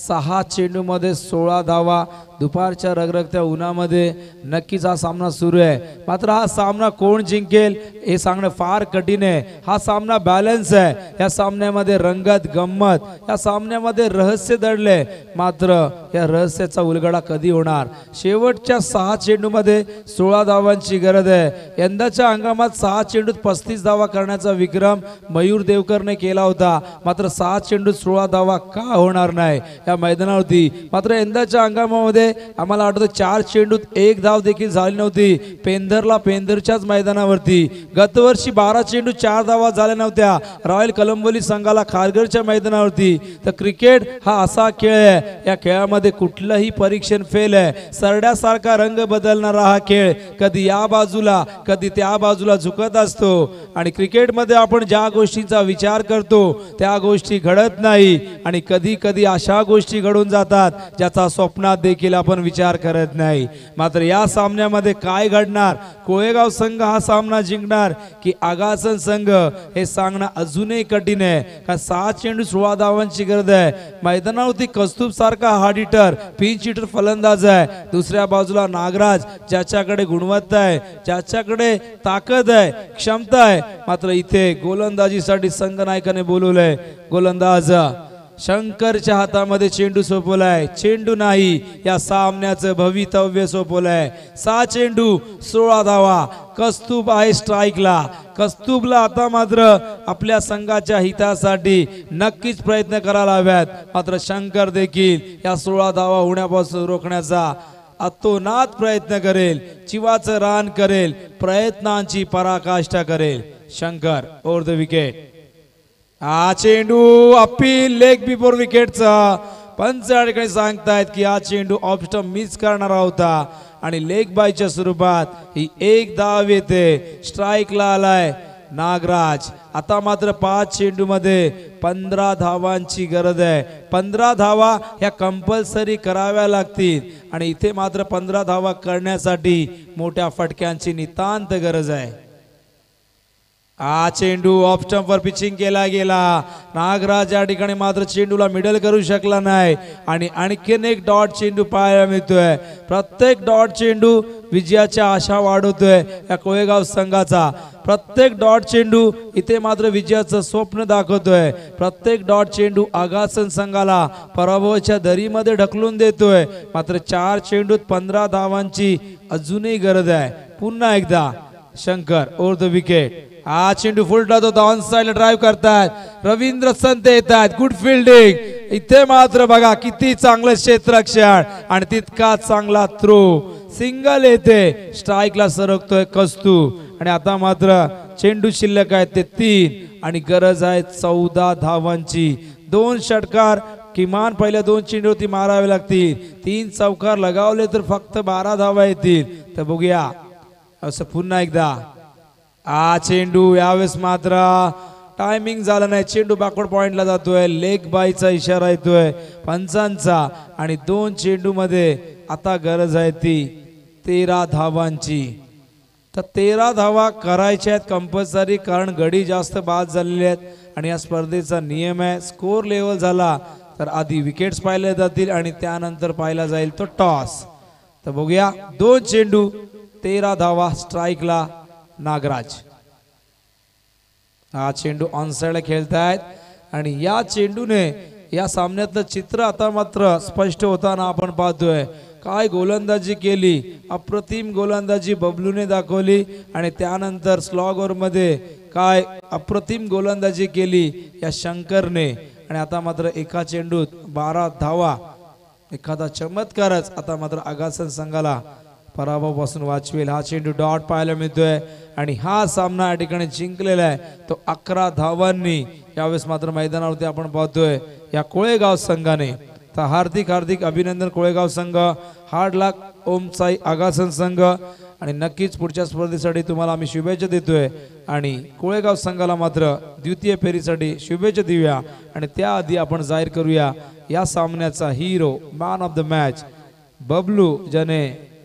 6 चेंडू मध्ये 16 धावा दुपारच्या रगरगत्या उन्हामध्ये नक्कीच हा सामना सुरू आहे मात्र हा सामना कोण जिंकेल हे सांगणं फार कठीण आहे हा सामना बॅलन्स आहे या सामन्यामध्ये रंगत गंमत या सामन्यामध्ये रहस्य दडले मात्र या रहस्याचा उलगडा कधी होणार शेवटच्या 6 चेंडू मध्ये 16 धावांची गरज आहे यंदाच्या हंगामात 6 चेंडूत 35 धावा करण्याचा विक्रम मयूर देवकरने केला होता मात्र 6 चेंडूत 16 धावा का होणार नाही या मैदानावरती मात्र यंदाच्या हंगामामध्ये आम्हाला आठवतं 4 चेंडूत 1 धाव देखील झाली नव्हती पेंदरच्याच मैदानावरती गतवर्षी 12 चेंडू 4 धावा झाल्या नव्हत्या रॉयल कलंबोली संघाला खारघरच्या मैदानावरती तर क्रिकेट हा असा खेळ आहे या खेळामध्ये कुठलंही परीक्षण फेल आहे सरड्यासारखा रंग बदलणारा हा खेळ कधी या बाजूला कधी त्या बाजूला झुकत असतो आणि क्रिकेटमध्ये आपण ज्या गोष्टींचा विचार करतो त्या गोष्टी घडत नाही आणि कधी कधी अशा गोष्टी घडून जातात ज्याचा स्वप्नात देखील आपण विचार करत नाही मात्र या सामन्यामध्ये काय घडणार कोळेगाव संघ हा सामना जिंकणार की आगासन संघ हे सांगणं अजूनही कठीण आहे का 6 चेंडू 16 धावांची गरज आहे मैदानावरती कस्तूब सारखा हार्ड हिटर पिंच हिटर फलंदाज आहे दुसऱ्या बाजूला नागराज ज्याच्याकडे गुणवत्ता आहे ज्याच्याकडे ताकद आहे क्षमता आहे मात्र इथे गोलंदाजीसाठी संघनायकाने बोलवलंय गोलंदाज शंकरच्या हातामध्ये चेंडू सोपवलाय चेंडू नाही या सामन्याचं भवितव्य सोपवलंय 6 चेंडू 16 धावा कस्तूब आहे स्ट्राईकला कस्तूबला आता मात्र आपल्या संघाच्या हितासाठी नक्कीच प्रयत्न करायला हव्यात मात्र शंकर देखील या 16 धावा होण्यापासून रोखण्याचा अतोनात प्रयत्न करेल जीवाचं रान करेल प्रयत्नांची पराकाष्ठा करेल शंकर ओव्हर द विकेट हा चेंडू अपील लेग बिफोर विकेटचा पंच या ठिकाणी सांगतायत की हा चेंडू ऑफ स्टंप मिस करणारा होता आणि लेग बायच्या स्वरूपात ही 1 धाव येते स्ट्राईकला आलाय नागराज आता मात्र 5 चेंडू मध्ये 15 धावांची गरज आहे 15 धावा ह्या कंपल्सरी कराव्या लागतील आणि इथे मात्र 15 धावा करण्यासाठी मोठ्या फटक्यांची नितांत गरज आहे हा चेंडू ऑफ स्टंप वर पिचिंग केला गेला नागराज या ठिकाणी मात्र चेंडूला मिडल करू शकला नाही आणि आणखीन एक डॉट चेंडू पाहायला मिळतोय प्रत्येक डॉट चेंडू विजयाच्या आशा वाढवतोय या कोळेगाव संघाचा. प्रत्येक डॉट चेंडू इथे मात्र विजयाचं स्वप्न दाखवतोय. प्रत्येक डॉट चेंडू आगासन संघाला पराभवाच्या दरीमध्ये ढकलून देतोय. मात्र 4 चेंडूत 15 धावांची अजूनही गरज आहे. पुन्हा एकदा शंकर ओव्हर द विकेट. हा चेंडू फुलटा तो ऑन साइड ड्राइव्ह करतात रवींद्र संत येतात. Good fielding. इथे मात्र बघा किती चांगलं क्षेत्ररक्षण आणि तितका चांगला थ्रो. सिंगल येते. स्ट्राईकला सरकतोय कस्तू. आणि आता मात्र चेंडू शिल्लक आहेत ते 3 आणि गरज आहे 14 धावांची. 2 षटकार किमान पहिल्या 2 चेंडूवरती मारावे लागतील. 3 चौकार लगावले तर फक्त 12 धावा येतील. तर बघूया असं पुन्हा एकदा. हा चेंडू यावेळेस मात्र टायमिंग झालं नाही. चेंडू बॅकवर्ड पॉइंटला जातोय. लेग बायचा इशारा येतोय पंचांचा. आणि 2 चेंडू मध्ये आता गरज आहे ती 13 धावांची. तर 13 धावा करायच्या आहेत कंपल्सरी, कारण गडी जास्त बाद झालेले आहेत. आणि या स्पर्धेचा नियम आहे स्कोर लेवल झाला तर आधी विकेट्स पाहिले जातील आणि त्यानंतर पाहिला जाईल तो टॉस. तर बघूया 2 चेंडू 13 धावा. स्ट्राईकला नागराज. हा चेंडू ऑन साइडला खेळतायत आणि या चेंडूने या सामन्यातलं चित्र आता मात्र स्पष्ट होताना आपण पाहतोय. काय गोलंदाजी केली, अप्रतिम गोलंदाजी बबलूने दाखवली. आणि त्यानंतर स्लॉगर मध्ये काय अप्रतिम गोलंदाजी केली या शंकरने. आणि आता मात्र एका चेंडूत 12 धावा. एखादा चमत्कारच आता मात्र आगासन संघाला पराभवापासून वाचवेल. हा चेंडू डॉट पाहायला मिळतोय आणि हा सामना या ठिकाणी जिंकलेला आहे तो 11 धावांनी. यावेळेस मात्र मैदानावरती आपण पाहतोय या कोळेगाव संघाने. तर हार्दिक हार्दिक अभिनंदन कोळेगाव संघ. हार्ड लक ओम साई आगासन संघ. आणि नक्कीच पुढच्या स्पर्धेसाठी तुम्हाला आम्ही शुभेच्छा देतोय. आणि कोळेगाव संघाला मात्र द्वितीय फेरीसाठी शुभेच्छा देऊया. आणि त्याआधी आपण जाहीर करूया या सामन्याचा hero man of the match Bablu, ज्याने